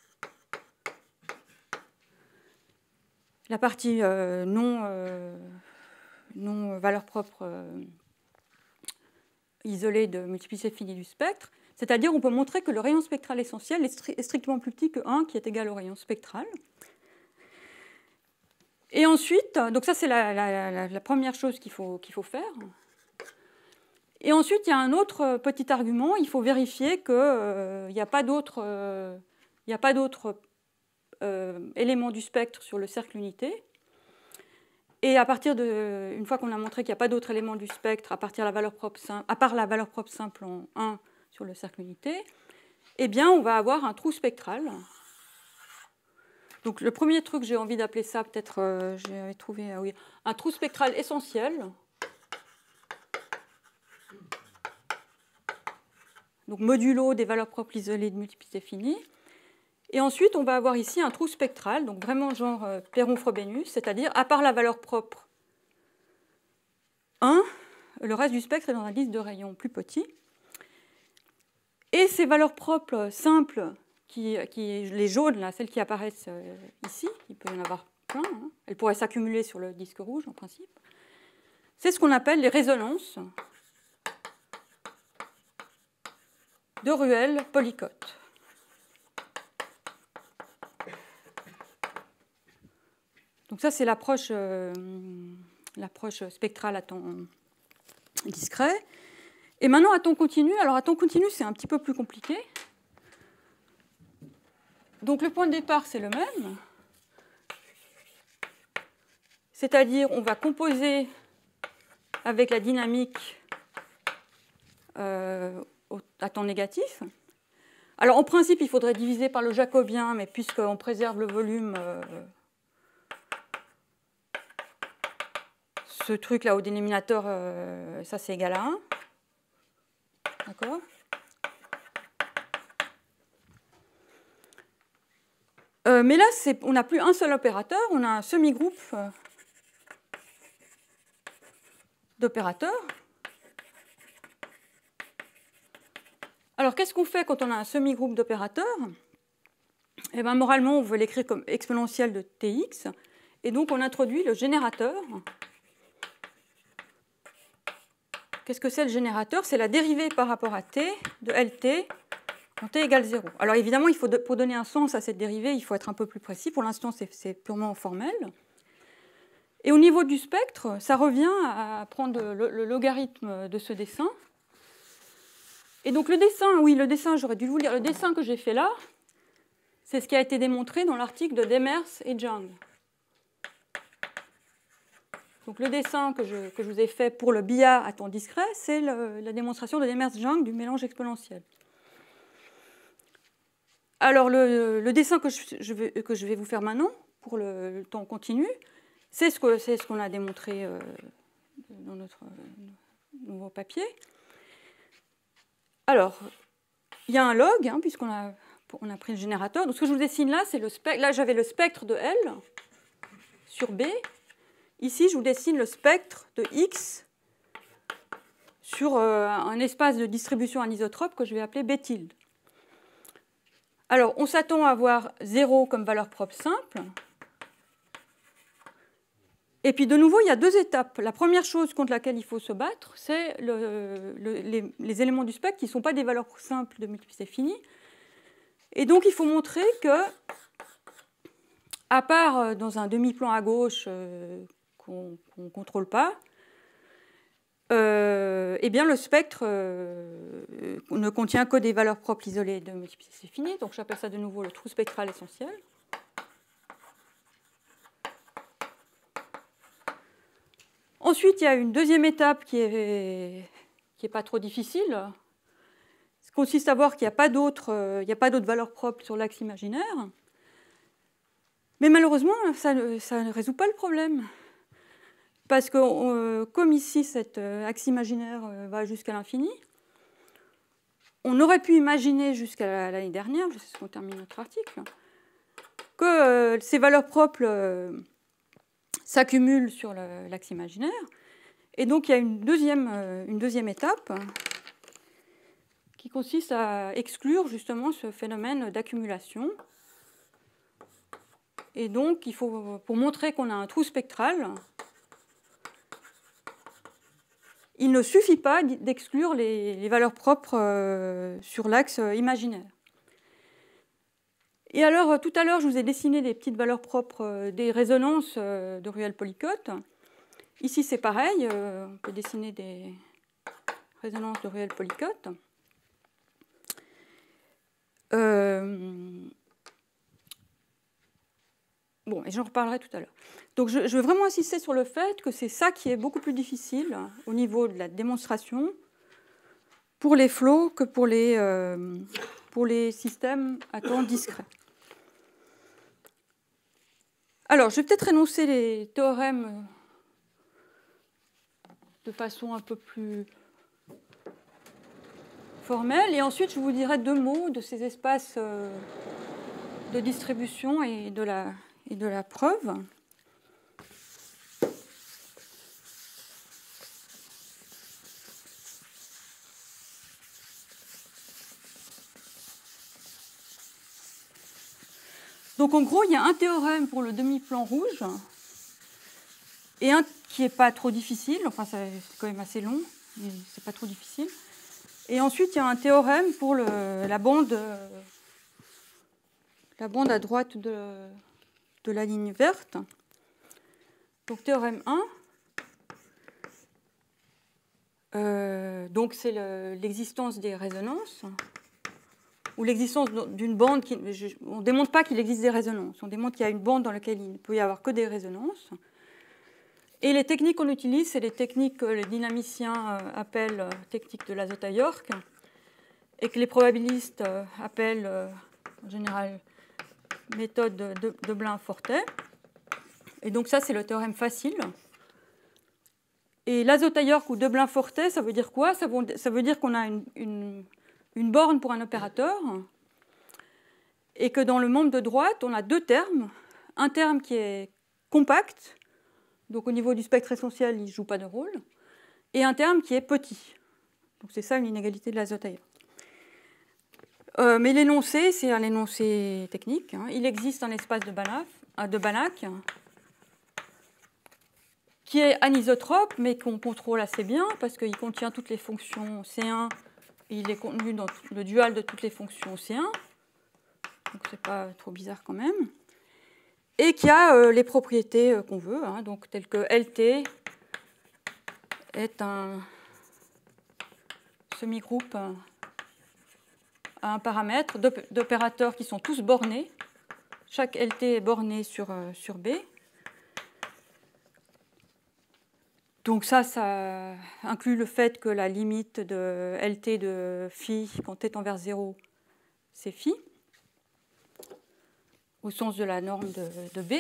la partie euh, non, euh, non valeur propre euh, isolée de multiplicité finie du spectre. C'est-à-dire on peut montrer que le rayon spectral essentiel est, stri est strictement plus petit que un, qui est égal au rayon spectral. Et ensuite, donc ça c'est la, la, la, la première chose qu'il faut, qu'il faut faire. Et ensuite, il y a un autre petit argument, il faut vérifier qu'il euh, n'y a pas d'autres euh, euh, éléments du spectre sur le cercle unité. Et à partir de, une fois qu'on a montré qu'il n'y a pas d'autres éléments du spectre à, partir de la valeur propre simple, à part la valeur propre simple en un sur le cercle unité, eh bien, on va avoir un trou spectral. Donc, le premier truc, j'ai envie d'appeler ça, peut-être, euh, j'ai trouvé, ah oui, un trou spectral essentiel. Donc, modulo des valeurs propres isolées de multiplicité finie. Et ensuite, on va avoir ici un trou spectral, donc vraiment genre euh, Perron-Frobenius, c'est-à-dire, à part la valeur propre un, le reste du spectre est dans un disque de rayon plus petit. Et ces valeurs propres simples, qui, qui, les jaunes, là, celles qui apparaissent euh, ici, il peut y en avoir plein, hein, elles pourraient s'accumuler sur le disque rouge en principe, c'est ce qu'on appelle les résonances de Ruel-Polycott. Donc ça, c'est l'approche euh, l'approche spectrale à temps discret. Et maintenant, à temps continu, alors à temps continu, c'est un petit peu plus compliqué. Donc le point de départ, c'est le même. C'est-à-dire, on va composer avec la dynamique euh, à temps négatif. Alors en principe, il faudrait diviser par le jacobien, mais puisqu'on préserve le volume, euh, ce truc-là au dénominateur, euh, ça c'est égal à un. D'accord ? euh, Mais là, on n'a plus un seul opérateur, on a un semi-groupe euh, d'opérateurs. Alors, qu'est-ce qu'on fait quand on a un semi-groupe d'opérateurs ? Eh bien, moralement, on veut l'écrire comme exponentielle de Tx, et donc on introduit le générateur. Qu'est-ce que c'est le générateur? C'est la dérivée par rapport à t de Lt quand t égale zéro. Alors évidemment, il faut de, pour donner un sens à cette dérivée, il faut être un peu plus précis. Pour l'instant, c'est purement formel. Et au niveau du spectre, ça revient à prendre le, le logarithme de ce dessin. Et donc le dessin, oui, le dessin, j'aurais dû vous lire, le dessin que j'ai fait là, c'est ce qui a été démontré dans l'article de Demers et Zhang. Donc le dessin que je, que je vous ai fait pour le bias à temps discret, c'est la démonstration de Demers-Zhang du mélange exponentiel. Alors le, le dessin que je, je vais, que je vais vous faire maintenant, pour le, le temps continu, c'est ce qu'on ce qu'on a démontré euh, dans notre euh, nouveau papier. Alors, il y a un log, hein, puisqu'on a, on a pris le générateur. Donc ce que je vous dessine là, c'est le spectre. Là, j'avais le spectre de L sur B. Ici, je vous dessine le spectre de X sur euh, un espace de distribution anisotrope que je vais appeler B tilde. Alors, on s'attend à avoir zéro comme valeur propre simple. Et puis, de nouveau, il y a deux étapes. La première chose contre laquelle il faut se battre, c'est le, le, les, les éléments du spectre qui ne sont pas des valeurs simples de multiplicité finie. Et donc, il faut montrer que, à part dans un demi-plan à gauche euh, qu'on ne contrôle pas, euh, eh bien, le spectre euh, ne contient que des valeurs propres isolées de multiplicité finie. Donc, j'appelle ça de nouveau le trou spectral essentiel. Ensuite, il y a une deuxième étape qui est, qui est pas trop difficile. Ça consiste à voir qu'il n'y a pas d'autres il n'y a pas d'autres valeurs propres sur l'axe imaginaire. Mais malheureusement, ça, ça ne résout pas le problème. Parce que, euh, comme ici, cet axe imaginaire va jusqu'à l'infini, on aurait pu imaginer jusqu'à l'année dernière, c'est ce qu'on termine notre article, que euh, ces valeurs propres euh, s'accumulent sur l'axe imaginaire. Et donc, il y a une deuxième, euh, une deuxième étape qui consiste à exclure justement ce phénomène d'accumulation. Et donc, il faut, pour montrer qu'on a un trou spectral, il ne suffit pas d'exclure les, les valeurs propres euh, sur l'axe imaginaire. Et alors, tout à l'heure, je vous ai dessiné des petites valeurs propres, euh, des résonances euh, de Ruel-Polycott. Ici, c'est pareil, euh, on peut dessiner des résonances de Ruel-Polycott. Euh, Bon, et j'en reparlerai tout à l'heure. Donc je, je veux vraiment insister sur le fait que c'est ça qui est beaucoup plus difficile au niveau de la démonstration pour les flots que pour les, euh, pour les systèmes à temps discret. Alors, je vais peut-être énoncer les théorèmes de façon un peu plus formelle, et ensuite je vous dirai deux mots de ces espaces... Euh, de distribution et de la, et de la preuve. Donc en gros, il y a un théorème pour le demi-plan rouge et un qui n'est pas trop difficile, enfin c'est quand même assez long, mais c'est pas trop difficile. Et ensuite, il y a un théorème pour le, la, bande, la bande à droite de, de la ligne verte. Donc théorème un, euh, donc c'est le, l'existence des résonances, ou l'existence d'une bande, qui, je, on ne démontre pas qu'il existe des résonances, on démontre qu'il y a une bande dans laquelle il ne peut y avoir que des résonances. Et les techniques qu'on utilise, c'est les techniques que les dynamiciens appellent techniques de l'azote-à-York, et que les probabilistes appellent en général méthode de Deblain-Fortet. Et donc ça, c'est le théorème facile. Et l'azote-à-York ou Deblain-Fortet, ça veut dire quoi? Ça veut dire qu'on a une, une une borne pour un opérateur, et que dans le membre de droite, on a deux termes. Un terme qui est compact, donc au niveau du spectre essentiel, il ne joue pas de rôle, et un terme qui est petit. Donc c'est ça une inégalité de l'azote-à-York. Euh, mais l'énoncé, c'est un énoncé technique. Hein. Il existe un espace de Banach, de Banach qui est anisotrope, mais qu'on contrôle assez bien, parce qu'il contient toutes les fonctions C un. Il est contenu dans le dual de toutes les fonctions C un, donc c'est pas trop bizarre quand même, et qui a euh, les propriétés euh, qu'on veut, hein, donc telles que L T est un semi-groupe à un paramètre d'opérateurs qui sont tous bornés. Chaque L T est borné sur, euh, sur B. Donc ça, ça inclut le fait que la limite de L T de phi, quand t tend vers zéro, c'est phi, au sens de la norme de, de B.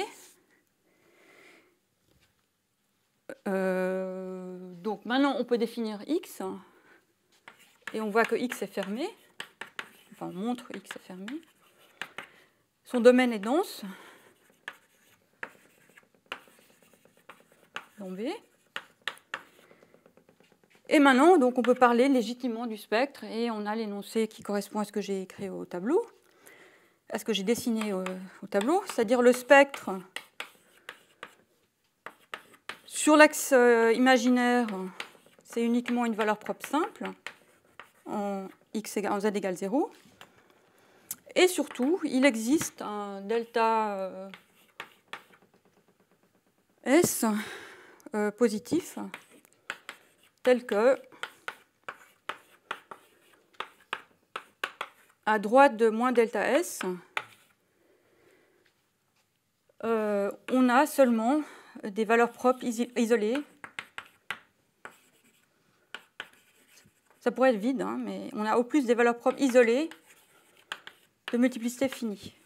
Euh, donc maintenant, on peut définir X, et on voit que X est fermé, enfin on montre X est fermé. Son domaine est dense, dans B. Et maintenant, donc, on peut parler légitimement du spectre, et on a l'énoncé qui correspond à ce que j'ai écrit au tableau, à ce que j'ai dessiné au, au tableau, c'est-à-dire le spectre sur l'axe euh, imaginaire, c'est uniquement une valeur propre simple, en, x égale, en z égale zéro, et surtout, il existe un delta euh, S euh, positif, tel que à droite de moins delta S, euh, on a seulement des valeurs propres isolées. Ça pourrait être vide, hein, mais on a au plus des valeurs propres isolées de multiplicité finie.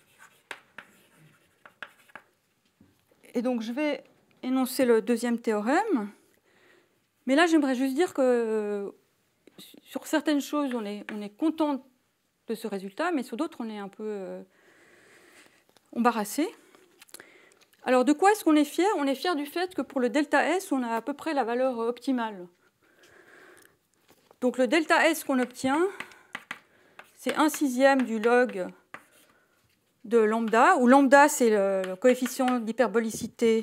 Et donc je vais énoncer le deuxième théorème. Mais là, j'aimerais juste dire que sur certaines choses, on est, on est content de ce résultat, mais sur d'autres, on est un peu euh, embarrassé. Alors, de quoi est-ce qu'on est fier? On est fier du fait que pour le delta S, on a à peu près la valeur optimale. Donc, le delta S qu'on obtient, c'est un sixième du log de lambda, où lambda, c'est le, le coefficient d'hyperbolicité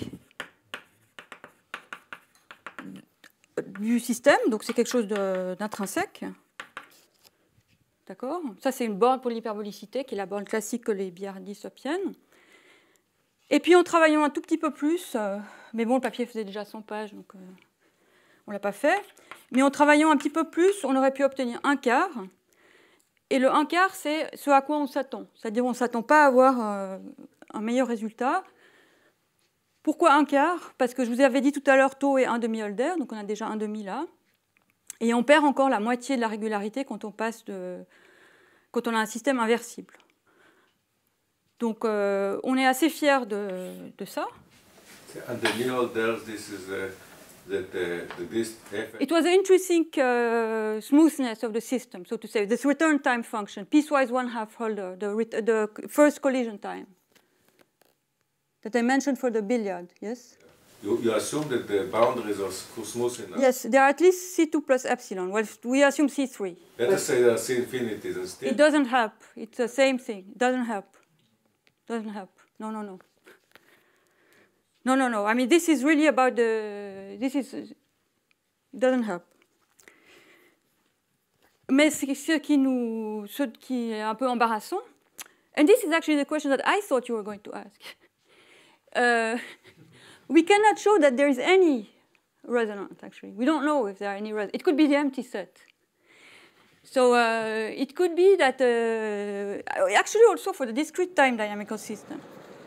du système, donc c'est quelque chose d'intrinsèque. D'accord? Ça, c'est une borne pour l'hyperbolicité, qui est la borne classique que les billardistes obtiennent. Et puis, en travaillant un tout petit peu plus, euh, mais bon, le papier faisait déjà cent pages, donc euh, on ne l'a pas fait. Mais en travaillant un petit peu plus, on aurait pu obtenir un quart. Et le un quart, c'est ce à quoi on s'attend. C'est-à-dire qu'on ne s'attend pas à avoir euh, un meilleur résultat. Pourquoi un quart? Parce que je vous avais dit tout à l'heure, taux est un demi-Holder, donc on a déjà un demi là. Et on perd encore la moitié de la régularité quand on, passe de, quand on a un système inversible. Donc euh, on est assez fiers de, de ça. And the new orders, this is uh, that the, the this f It was the intrinsic uh, smoothness of the system, so to say, this return time function, piecewise one-half Hölder, the, the first collision time that I mentioned for the billiard, yes? You, you assume that the boundaries are smooth enough. Yes, they are at least C two plus epsilon. Well, we assume C three. Let us say there are C infinities and still. It doesn't help. It's the same thing. It doesn't help. Doesn't help. No, no, no. No, no, no. I mean, this is really about the. This is. It doesn't help. Mais ce qui nous, ce qui est un peu embarrassant, and this is actually the question that I thought you were going to ask. Uh, we cannot show that there is any resonance. Actually, we don't know if there are any resonance. It could be the empty set. So uh, it could be that uh, actually also for the discrete time dynamical system.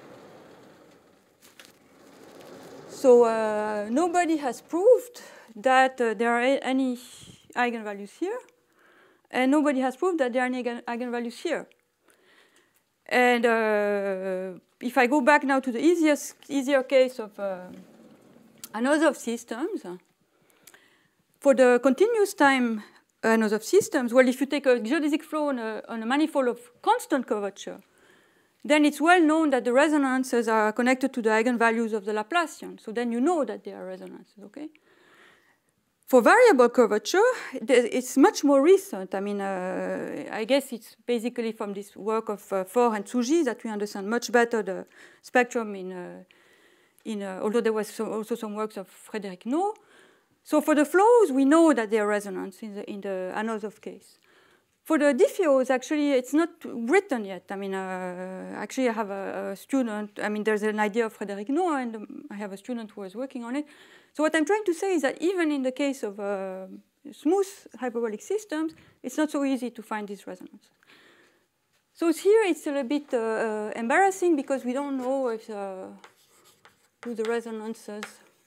So uh, nobody has proved that uh, there are any eigenvalues here, and nobody has proved that there are any eigenvalues here. And uh, if I go back now to the easiest, easier case of uh, Anosov systems, for the continuous time Anosov systems, well, if you take a geodesic flow on a, on a manifold of constant curvature, then it's well known that the resonances are connected to the eigenvalues of the Laplacian. So then you know that they are resonances, okay? For variable curvature, it's much more recent. I mean, uh, I guess it's basically from this work of uh, Faure and Tsuji that we understand much better the spectrum in, uh, in uh, although there was so also some works of Frédéric No. So for the flows, we know that they are resonance in the, in the Anosov case. For the diffeos, actually, it's not written yet. I mean, uh, actually, I have a, a student. I mean, there's an idea of Frédéric No, and um, I have a student who is working on it. So what I'm trying to say is that even in the case of uh, smooth hyperbolic systems, it's not so easy to find this resonance. So here it's a little bit uh, uh, embarrassing because we don't know if uh, who the resonances,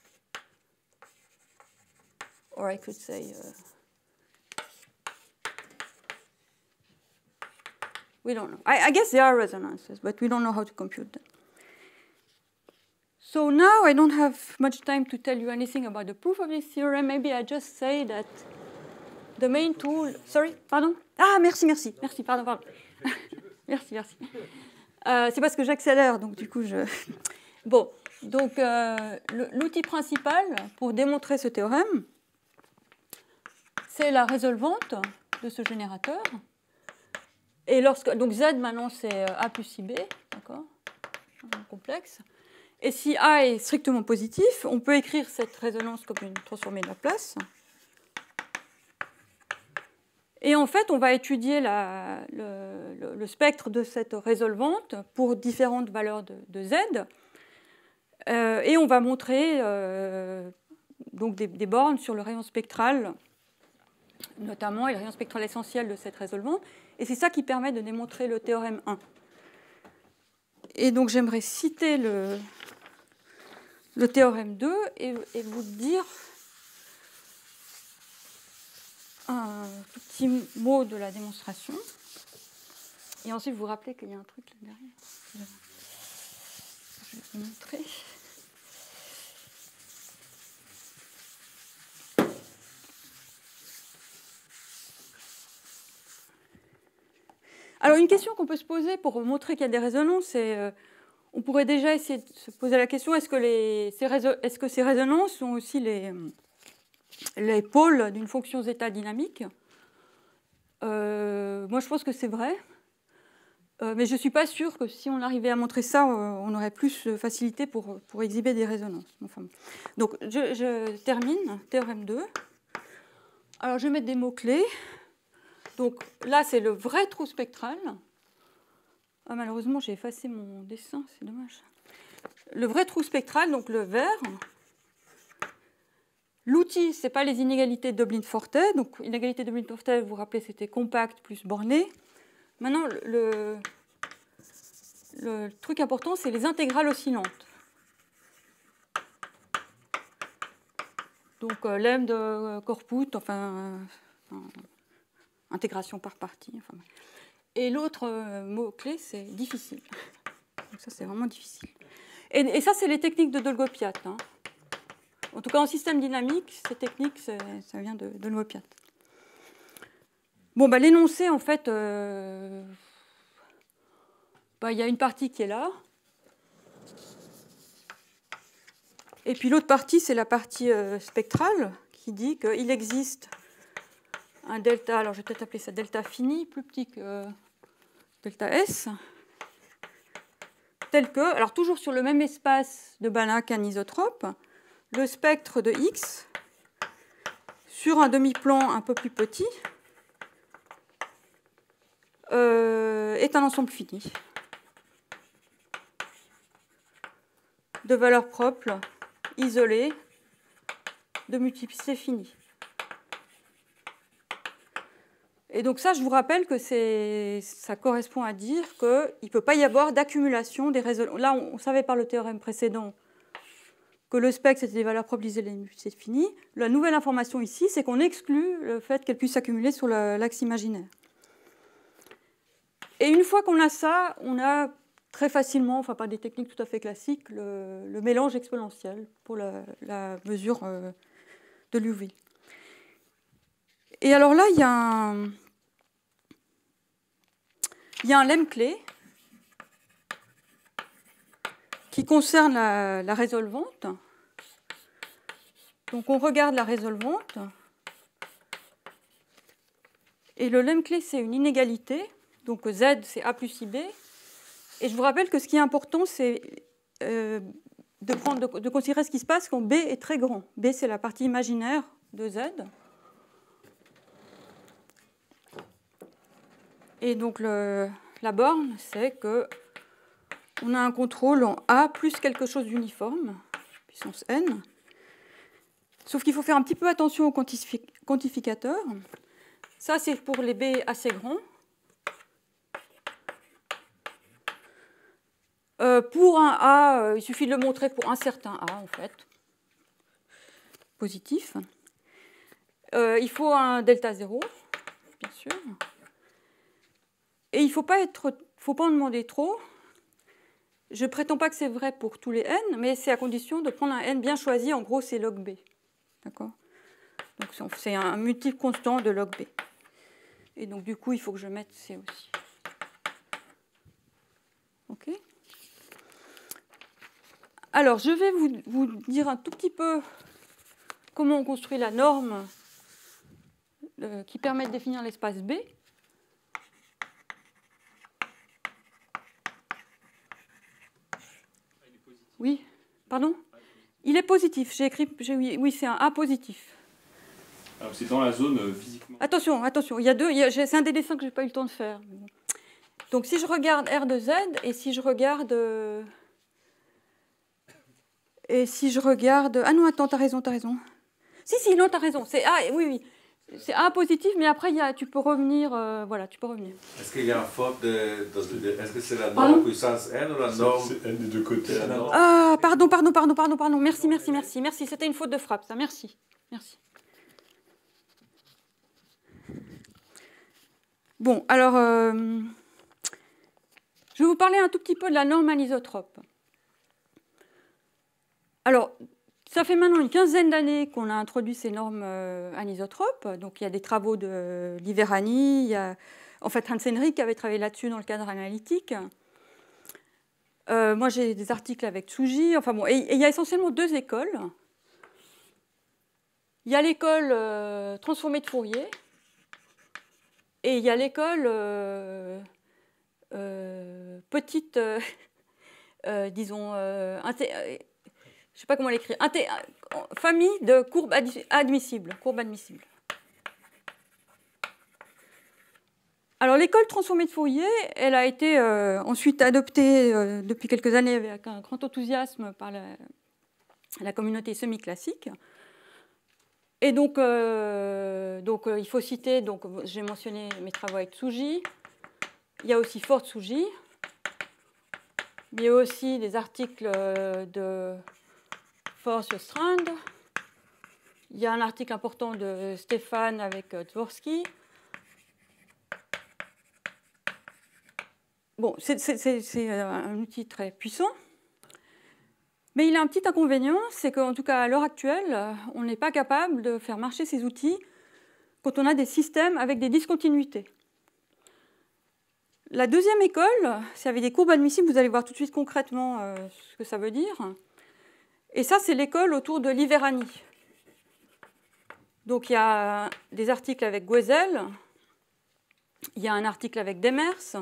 or I could say, uh, we don't know. I, I guess there are resonances, but we don't know how to compute them. So now I don't have much time to tell you anything about the proof of this theorem. Maybe I just say that the main tool... Sorry, pardon? Ah, merci, merci, merci, pardon, pardon. Merci, merci. Euh, c'est parce que j'accélère, donc du coup, je... Bon, donc euh, l'outil principal pour démontrer ce théorème, c'est la résolvante de ce générateur. Et lorsque, donc Z, maintenant, c'est A plus I B, d'accord, complexe. Et si A est strictement positif, on peut écrire cette résonance comme une transformée de Laplace. Et en fait, on va étudier la, le, le, le spectre de cette résolvante pour différentes valeurs de, de Z. Euh, et on va montrer euh, donc des, des bornes sur le rayon spectral, notamment, et le rayon spectral essentiel de cette résolvante. Et c'est ça qui permet de démontrer le théorème un. Et donc, j'aimerais citer le, le théorème deux et, et vous dire un tout petit mot de la démonstration. Et ensuite, vous vous rappelez qu'il y a un truc là derrière. Je vais vous montrer. Alors, une question qu'on peut se poser pour montrer qu'il y a des résonances, c'est euh, on pourrait déjà essayer de se poser la question, est-ce que, les, ces, est-ce que ces résonances sont aussi les, les pôles d'une fonction zeta dynamique? euh, Moi, je pense que c'est vrai, euh, mais je ne suis pas sûre que si on arrivait à montrer ça, on aurait plus de facilité pour, pour exhiber des résonances. Enfin, donc, je, je termine, théorème deux. Alors, je vais mettre des mots-clés. Donc là, c'est le vrai trou spectral. Ah, malheureusement, j'ai effacé mon dessin, c'est dommage. Le vrai trou spectral, donc le vert. L'outil, ce n'est pas les inégalités de Dublin-Fortet. Donc, inégalité de Dublin-Fortet, vous vous rappelez, c'était compact plus borné. Maintenant, le, le, le truc important, c'est les intégrales oscillantes. Donc, euh, lemme de Corput, enfin... Euh, intégration par partie. Enfin, et l'autre euh, mot-clé, c'est difficile. Donc ça, c'est vraiment difficile. Et, et ça, c'est les techniques de Dolgopiat. Hein. En tout cas, en système dynamique, ces techniques, ça vient de, de l'homéopathe. Bon, bah, l'énoncé, en fait, euh, bah, y a une partie qui est là. Et puis l'autre partie, c'est la partie euh, spectrale, qui dit qu'il existe un delta, alors je vais peut-être appeler ça delta fini, plus petit que euh, delta S, tel que, alors toujours sur le même espace de Banach anisotrope, le spectre de X sur un demi-plan un peu plus petit euh, est un ensemble fini de valeurs propres isolées de multiplicité finie. Et donc ça, je vous rappelle que ça correspond à dire qu'il ne peut pas y avoir d'accumulation des résolutions. Là, on, on savait par le théorème précédent que le spectre, c'était des valeurs propres isolées de multiplicité finie. La nouvelle information ici, c'est qu'on exclut le fait qu'elles puissent s'accumuler sur l'axe imaginaire. Et une fois qu'on a ça, on a très facilement, enfin pas des techniques tout à fait classiques, le, le mélange exponentiel pour la, la mesure euh, de Liouville. Et alors là, il y a un, il y a un lemme clé qui concerne la, la résolvante. Donc on regarde la résolvante. Et le lemme clé, c'est une inégalité. Donc Z, c'est A plus I B. Et je vous rappelle que ce qui est important, c'est euh, de, prendre, de, de considérer ce qui se passe quand B est très grand. B, c'est la partie imaginaire de Z. Et donc le, la borne, c'est qu'on a un contrôle en A plus quelque chose d'uniforme, puissance n. Sauf qu'il faut faire un petit peu attention au quantificateur. Ça, c'est pour les B assez grands. Euh, pour un A, euh, il suffit de le montrer pour un certain A, en fait, positif. Euh, il faut un delta zéro, bien sûr. Et il ne faut pas être, faut pas en demander trop. Je ne prétends pas que c'est vrai pour tous les n, mais c'est à condition de prendre un n bien choisi. En gros, c'est log B. D'accord ? Donc, c'est un multiple constant de log B. Et donc, du coup, il faut que je mette C aussi. OK ? Alors, je vais vous, vous dire un tout petit peu comment on construit la norme euh, qui permet de définir l'espace B. Oui, pardon ? Il est positif. J'ai écrit, oui, oui c'est un A positif. Alors, c'est dans la zone euh, physiquement. Attention, attention. Il y a deux. C'est un des dessins que je n'ai pas eu le temps de faire. Donc, si je regarde R de Z et si je regarde. Euh, Et si je regarde... Ah non, attends, t'as raison, t'as raison. Si, si, non, t'as raison. C'est A, oui, oui. C'est A positif, mais après, il y a, tu peux revenir... Euh, voilà, tu peux revenir. Est-ce qu'il y a une faute de... de, de est-ce que c'est la norme Pardon puissance n ou la norme... C'est n des deux côtés. La norme. Ah, pardon, pardon, pardon, pardon, pardon. Merci, merci, merci, merci. C'était une faute de frappe, ça. Merci, merci. Bon, alors... Euh, je vais vous parler un tout petit peu de la norme anisotrope. Alors, ça fait maintenant une quinzaine d'années qu'on a introduit ces normes euh, anisotropes. Donc, il y a des travaux de Liverani, il y a, en fait, Hans Henrik avait travaillé là-dessus dans le cadre analytique. Euh, moi, j'ai des articles avec Tsuji. Enfin bon, et, et il y a essentiellement deux écoles. Il y a l'école euh, transformée de Fourier et il y a l'école euh, euh, petite, euh, euh, disons, euh, inté- je ne sais pas comment l'écrire, Inté famille de courbes admissibles. Courbes admissibles. Alors l'école transformée de Fourier, elle a été euh, ensuite adoptée euh, depuis quelques années avec un grand enthousiasme par la, la communauté semi-classique. Et donc, euh, donc euh, il faut citer, donc j'ai mentionné mes travaux avec Tsuji. Il y a aussi Ford Tsuji. Il y a aussi des articles de Force Strand. Il y a un article important de Stéphane avec Dvorsky. Bon, c'est un outil très puissant. Mais il a un petit inconvénient, c'est qu'en tout cas à l'heure actuelle, on n'est pas capable de faire marcher ces outils quand on a des systèmes avec des discontinuités. La deuxième école, c'est avec des courbes admissibles, vous allez voir tout de suite concrètement euh, ce que ça veut dire. Et ça, c'est l'école autour de Liverani. Donc il y a des articles avec Guezel, il y a un article avec Demers,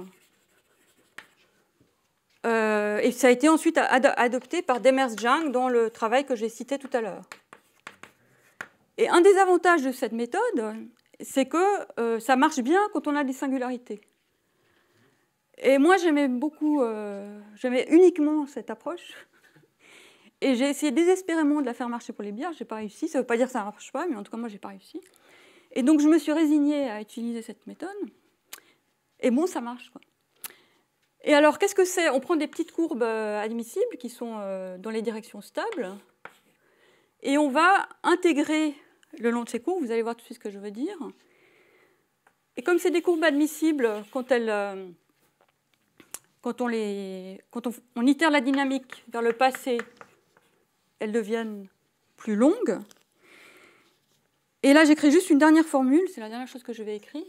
euh, et ça a été ensuite ad adopté par Demers-Zhang dans le travail que j'ai cité tout à l'heure. Et un des avantages de cette méthode, c'est que euh, ça marche bien quand on a des singularités. Et moi, j'aimais beaucoup, euh, j'aimais uniquement cette approche. Et j'ai essayé désespérément de la faire marcher pour les bières, je n'ai pas réussi. Ça ne veut pas dire que ça ne marche pas, mais en tout cas, moi, je n'ai pas réussi. Et donc, je me suis résignée à utiliser cette méthode. Et bon, ça marche, quoi. Et alors, qu'est-ce que c'est? On prend des petites courbes admissibles qui sont dans les directions stables, et on va intégrer le long de ces courbes, vous allez voir tout de suite ce que je veux dire. Et comme c'est des courbes admissibles, quand, elles, quand, on, les, quand on, on itère la dynamique vers le passé, elles deviennent plus longues. Et là, j'écris juste une dernière formule, c'est la dernière chose que je vais écrire.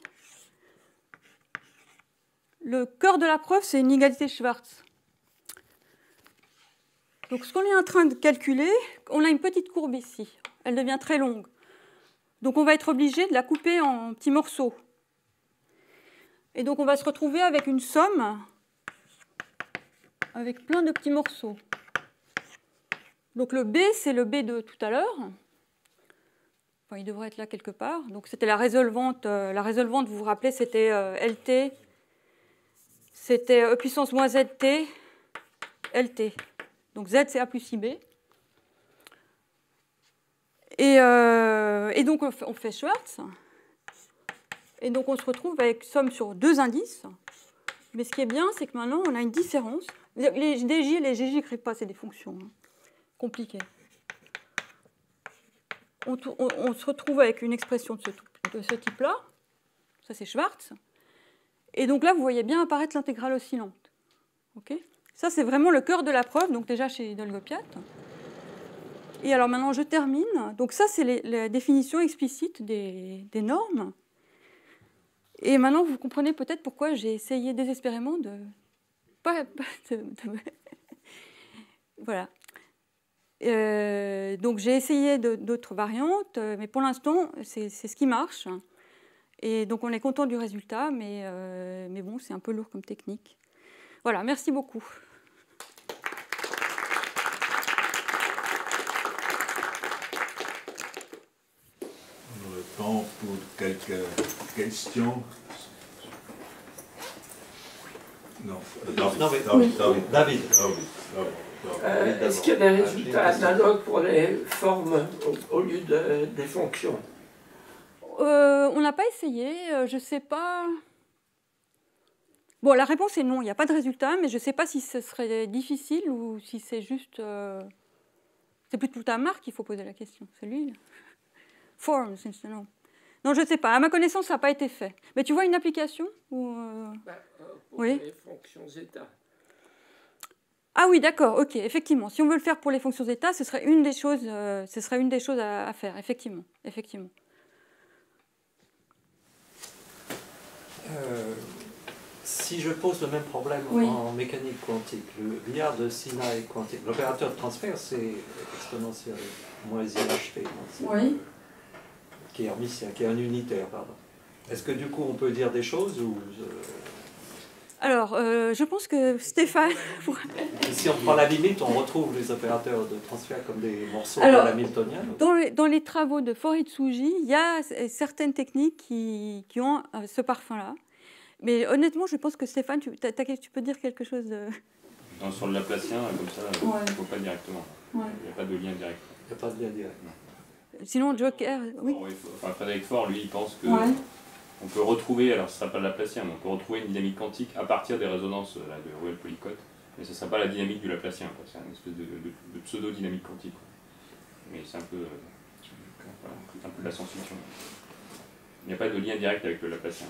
Le cœur de la preuve, c'est une égalité Schwarz. Donc, ce qu'on est en train de calculer, on a une petite courbe ici. Elle devient très longue. Donc, on va être obligé de la couper en petits morceaux. Et donc, on va se retrouver avec une somme avec plein de petits morceaux. Donc, le B, c'est le B de tout à l'heure. Enfin, il devrait être là quelque part. Donc, c'était la résolvante. Euh, la résolvante, vous vous rappelez, c'était euh, L T. C'était E puissance moins Z T, L T. Donc Z, c'est A plus I B. Et, euh, et donc, on fait Schwarz. Et donc, on se retrouve avec somme sur deux indices. Mais ce qui est bien, c'est que maintenant, on a une différence. Les D J et les G J n'écrivent pas, c'est des fonctions hein, compliquées. On, on, on se retrouve avec une expression de ce, de ce type-là. Ça, c'est Schwarz. Et donc là, vous voyez bien apparaître l'intégrale oscillante. Okay, ça, c'est vraiment le cœur de la preuve, donc déjà chez Dolgopiat. Et alors maintenant, je termine. Donc ça, c'est la définition explicite des, des normes. Et maintenant, vous comprenez peut-être pourquoi j'ai essayé désespérément de... Pas, pas de, de... Voilà. Euh, donc j'ai essayé d'autres variantes, mais pour l'instant, c'est ce qui marche. Et donc on est content du résultat, mais, euh, mais bon, c'est un peu lourd comme technique. Voilà, merci beaucoup. On a le temps pour quelques questions. Non, David. Non, mais, David, David. David. David. David. Euh, Est-ce qu'il y a des résultats analogues pour les formes au, au lieu de, des fonctions? euh, On n'a pas essayé, je ne sais pas. Bon, la réponse est non, il n'y a pas de résultat, mais je ne sais pas si ce serait difficile ou si c'est juste... Euh... C'est plutôt à Marc qu'il faut poser la question, c'est lui. Forms, non. Non, je ne sais pas. À ma connaissance, ça n'a pas été fait. Mais tu vois une application ou euh... bah, euh, pour oui. les fonctions zeta. Ah oui, d'accord, ok, effectivement. Si on veut le faire pour les fonctions zeta, ce serait une des choses, euh, ce serait une des choses à, à faire, effectivement, effectivement. Euh, si je pose le même problème oui. en mécanique quantique, le billard de Sinai quantique, l'opérateur de transfert, c'est exponentiel moins I H T, oui. qui est hermitien, qui est un unitaire, pardon. Est-ce que du coup on peut dire des choses ou je... Alors, euh, je pense que Stéphane... Si on prend la limite, on retrouve les opérateurs de transfert comme des morceaux Alors, de l'hamiltonien. Dans les, dans les travaux de Faure-Itsuji, il y a certaines techniques qui, qui ont ce parfum-là. Mais honnêtement, je pense que Stéphane, tu, t'as, tu peux dire quelque chose de... Non, sur le Laplacien, comme ça, il ouais. ne faut pas directement. Ouais. Il n'y a pas de lien direct. Il n'y a pas de lien direct. Non. Sinon, Joker... Oui. Alors, enfin, Frédéric Faure, lui, il pense que... Ouais. On peut retrouver, alors ce ne sera pas le Laplacien, mais on peut retrouver une dynamique quantique à partir des résonances là, de Ruel-Polycott, mais ce ne sera pas la dynamique du Laplacien, c'est une espèce de, de, de pseudo-dynamique quantique. Quoi. Mais c'est un peu, euh, voilà, un peu de la science-fiction. Il n'y a pas de lien direct avec le Laplacien.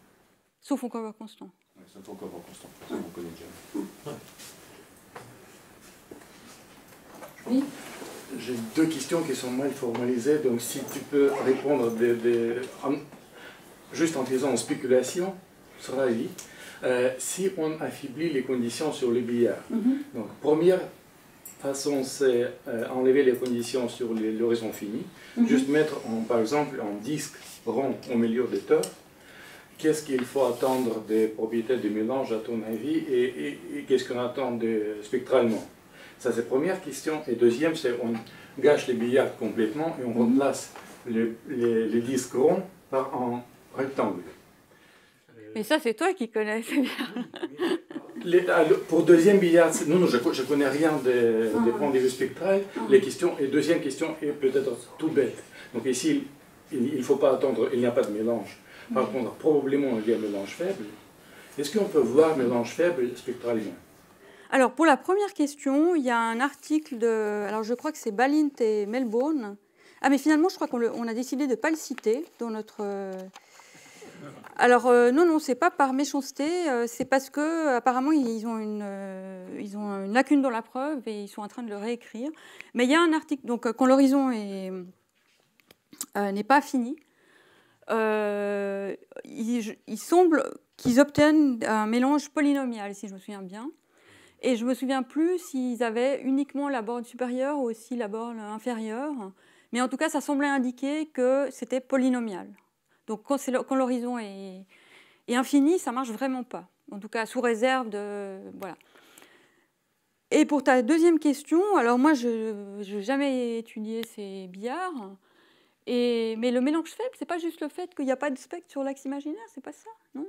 Sauf encore constant. Ouais, sauf encore constant, ça on connaît déjà. Ouais. Oui. J'ai deux questions qui sont mal formalisées, donc si tu peux répondre de, de, en, juste en faisant une spéculation, ce sera vite. Euh, si on affaiblit les conditions sur le billard, mm-hmm. donc première façon c'est euh, enlever les conditions sur l'horizon fini, mm-hmm. juste mettre en, par exemple un disque rond au milieu des torts. Qu'est-ce qu'il faut attendre des propriétés de mélange à ton avis et, et, et qu'est-ce qu'on attend de, spectralement? Ça c'est la première question. Et deuxième, c'est on gâche les billards complètement et on mm-hmm. remplace les, les, les disques ronds par un rectangle. Mais ça c'est toi qui connais, c'est bien. Les, alors, pour deuxième billard, non, non, je ne connais rien des de points de vue spectral. Ah. Les questions, et deuxième question est peut-être tout bête. Donc ici, il ne faut pas attendre, il n'y a pas de mélange. Par contre, probablement, il y a un mélange faible. Est-ce qu'on peut voir mélange faible spectralement? Alors, pour la première question, il y a un article de... Alors, je crois que c'est Balint et Melbourne. Ah, mais finalement, je crois qu'on on a décidé de ne pas le citer dans notre... Alors, euh, non, non, c'est pas par méchanceté, euh, c'est parce que apparemment ils ont, une, euh, ils ont une lacune dans la preuve et ils sont en train de le réécrire. Mais il y a un article, donc quand l'horizon euh, n'est pas fini, euh, il, il semble qu'ils obtiennent un mélange polynomial, si je me souviens bien. Et je ne me souviens plus s'ils avaient uniquement la borne supérieure ou aussi la borne inférieure. Mais en tout cas, ça semblait indiquer que c'était polynomial. Donc quand, quand l'horizon est, est infini, ça ne marche vraiment pas. En tout cas, sous réserve de... Voilà. Et pour ta deuxième question, alors moi, je n'ai jamais étudié ces billards. Et, mais le mélange faible, ce n'est pas juste le fait qu'il n'y a pas de spectre sur l'axe imaginaire, c'est pas ça, non?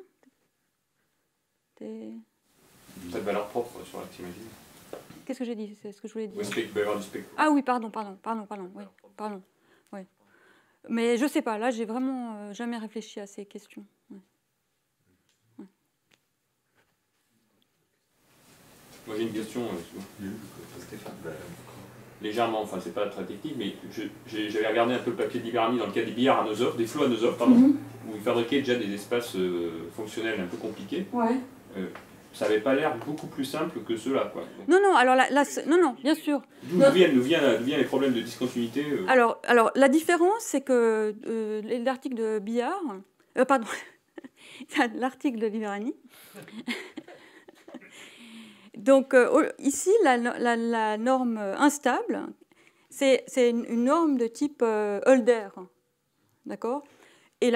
C'est de valeur propre sur l'axe imaginaire. Qu'est-ce que j'ai dit? C'est ce que je voulais dire. Oui, il peut y avoir du spectre. Ah oui, pardon, pardon, pardon, pardon, oui, pardon. Oui. Mais je ne sais pas, là, j'ai vraiment euh, jamais réfléchi à ces questions. Ouais. Ouais. Moi, j'ai une question, euh, Stéphane. Légèrement, enfin, c'est pas très technique, mais j'avais regardé un peu le papier d'Iberani dans le cas des billards anosophes, des flots anosophes, pardon, mm-hmm. où ils fabriquaient déjà des espaces euh, fonctionnels un peu compliqués. Ouais. Euh, ça n'avait pas l'air beaucoup plus simple que ceux-là, quoi. Donc, non, non, alors là, là non, non, bien sûr. D'où viennent, d'où viennent, viennent les problèmes de discontinuité euh... alors, alors, la différence, c'est que euh, l'article de Billard, euh, pardon, l'article de Liverani. Donc, euh, ici, la, la, la norme instable, c'est une, une norme de type euh, Hölder, d'accord? Et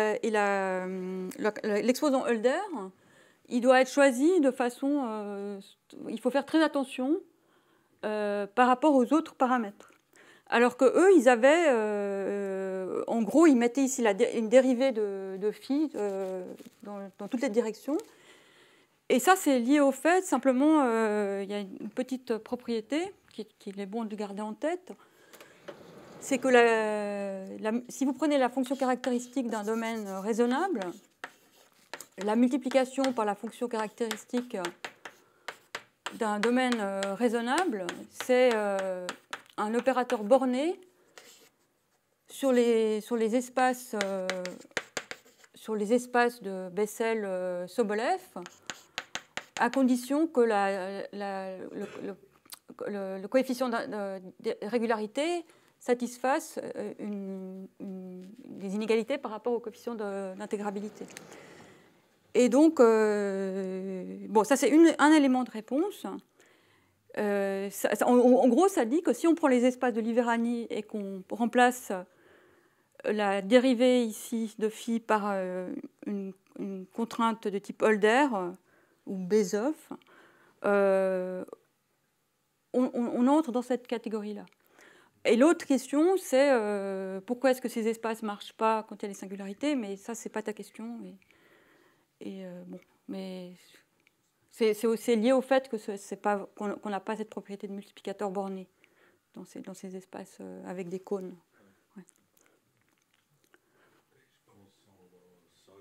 l'exposant Hölder, il doit être choisi de façon... Euh, il faut faire très attention euh, par rapport aux autres paramètres. Alors qu'eux, ils avaient... Euh, en gros, ils mettaient ici la, une dérivée de, de phi euh, dans, dans toutes les directions. Et ça, c'est lié au fait, simplement, euh, il y a une petite propriété qu'il est bon de garder en tête. C'est que la, la, si vous prenez la fonction caractéristique d'un domaine raisonnable, la multiplication par la fonction caractéristique d'un domaine raisonnable, c'est euh, un opérateur borné sur les, sur les espaces, euh, sur les espaces de Bessel-Sobolev, à condition que la, la, le, le, le, le coefficient de régularité satisfasse une, une, des inégalités par rapport au coefficient d'intégrabilité. Et donc, euh, bon, ça c'est un élément de réponse. Euh, ça, ça, en, en gros, ça dit que si on prend les espaces de Liverani et qu'on remplace la dérivée ici de phi par euh, une, une contrainte de type Hölder, ou Bezov, euh, on, on entre dans cette catégorie-là. Et l'autre question, c'est euh, pourquoi est-ce que ces espaces ne marchent pas quand il y a les singularités, mais ça, ce n'est pas ta question. Et, et, euh, bon, mais c'est aussi lié au fait qu'on qu'on n'a pas cette propriété de multiplicateur borné dans ces, dans ces espaces euh, avec des cônes. Ouais.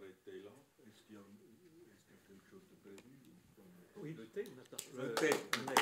Oui, le thé, le thé.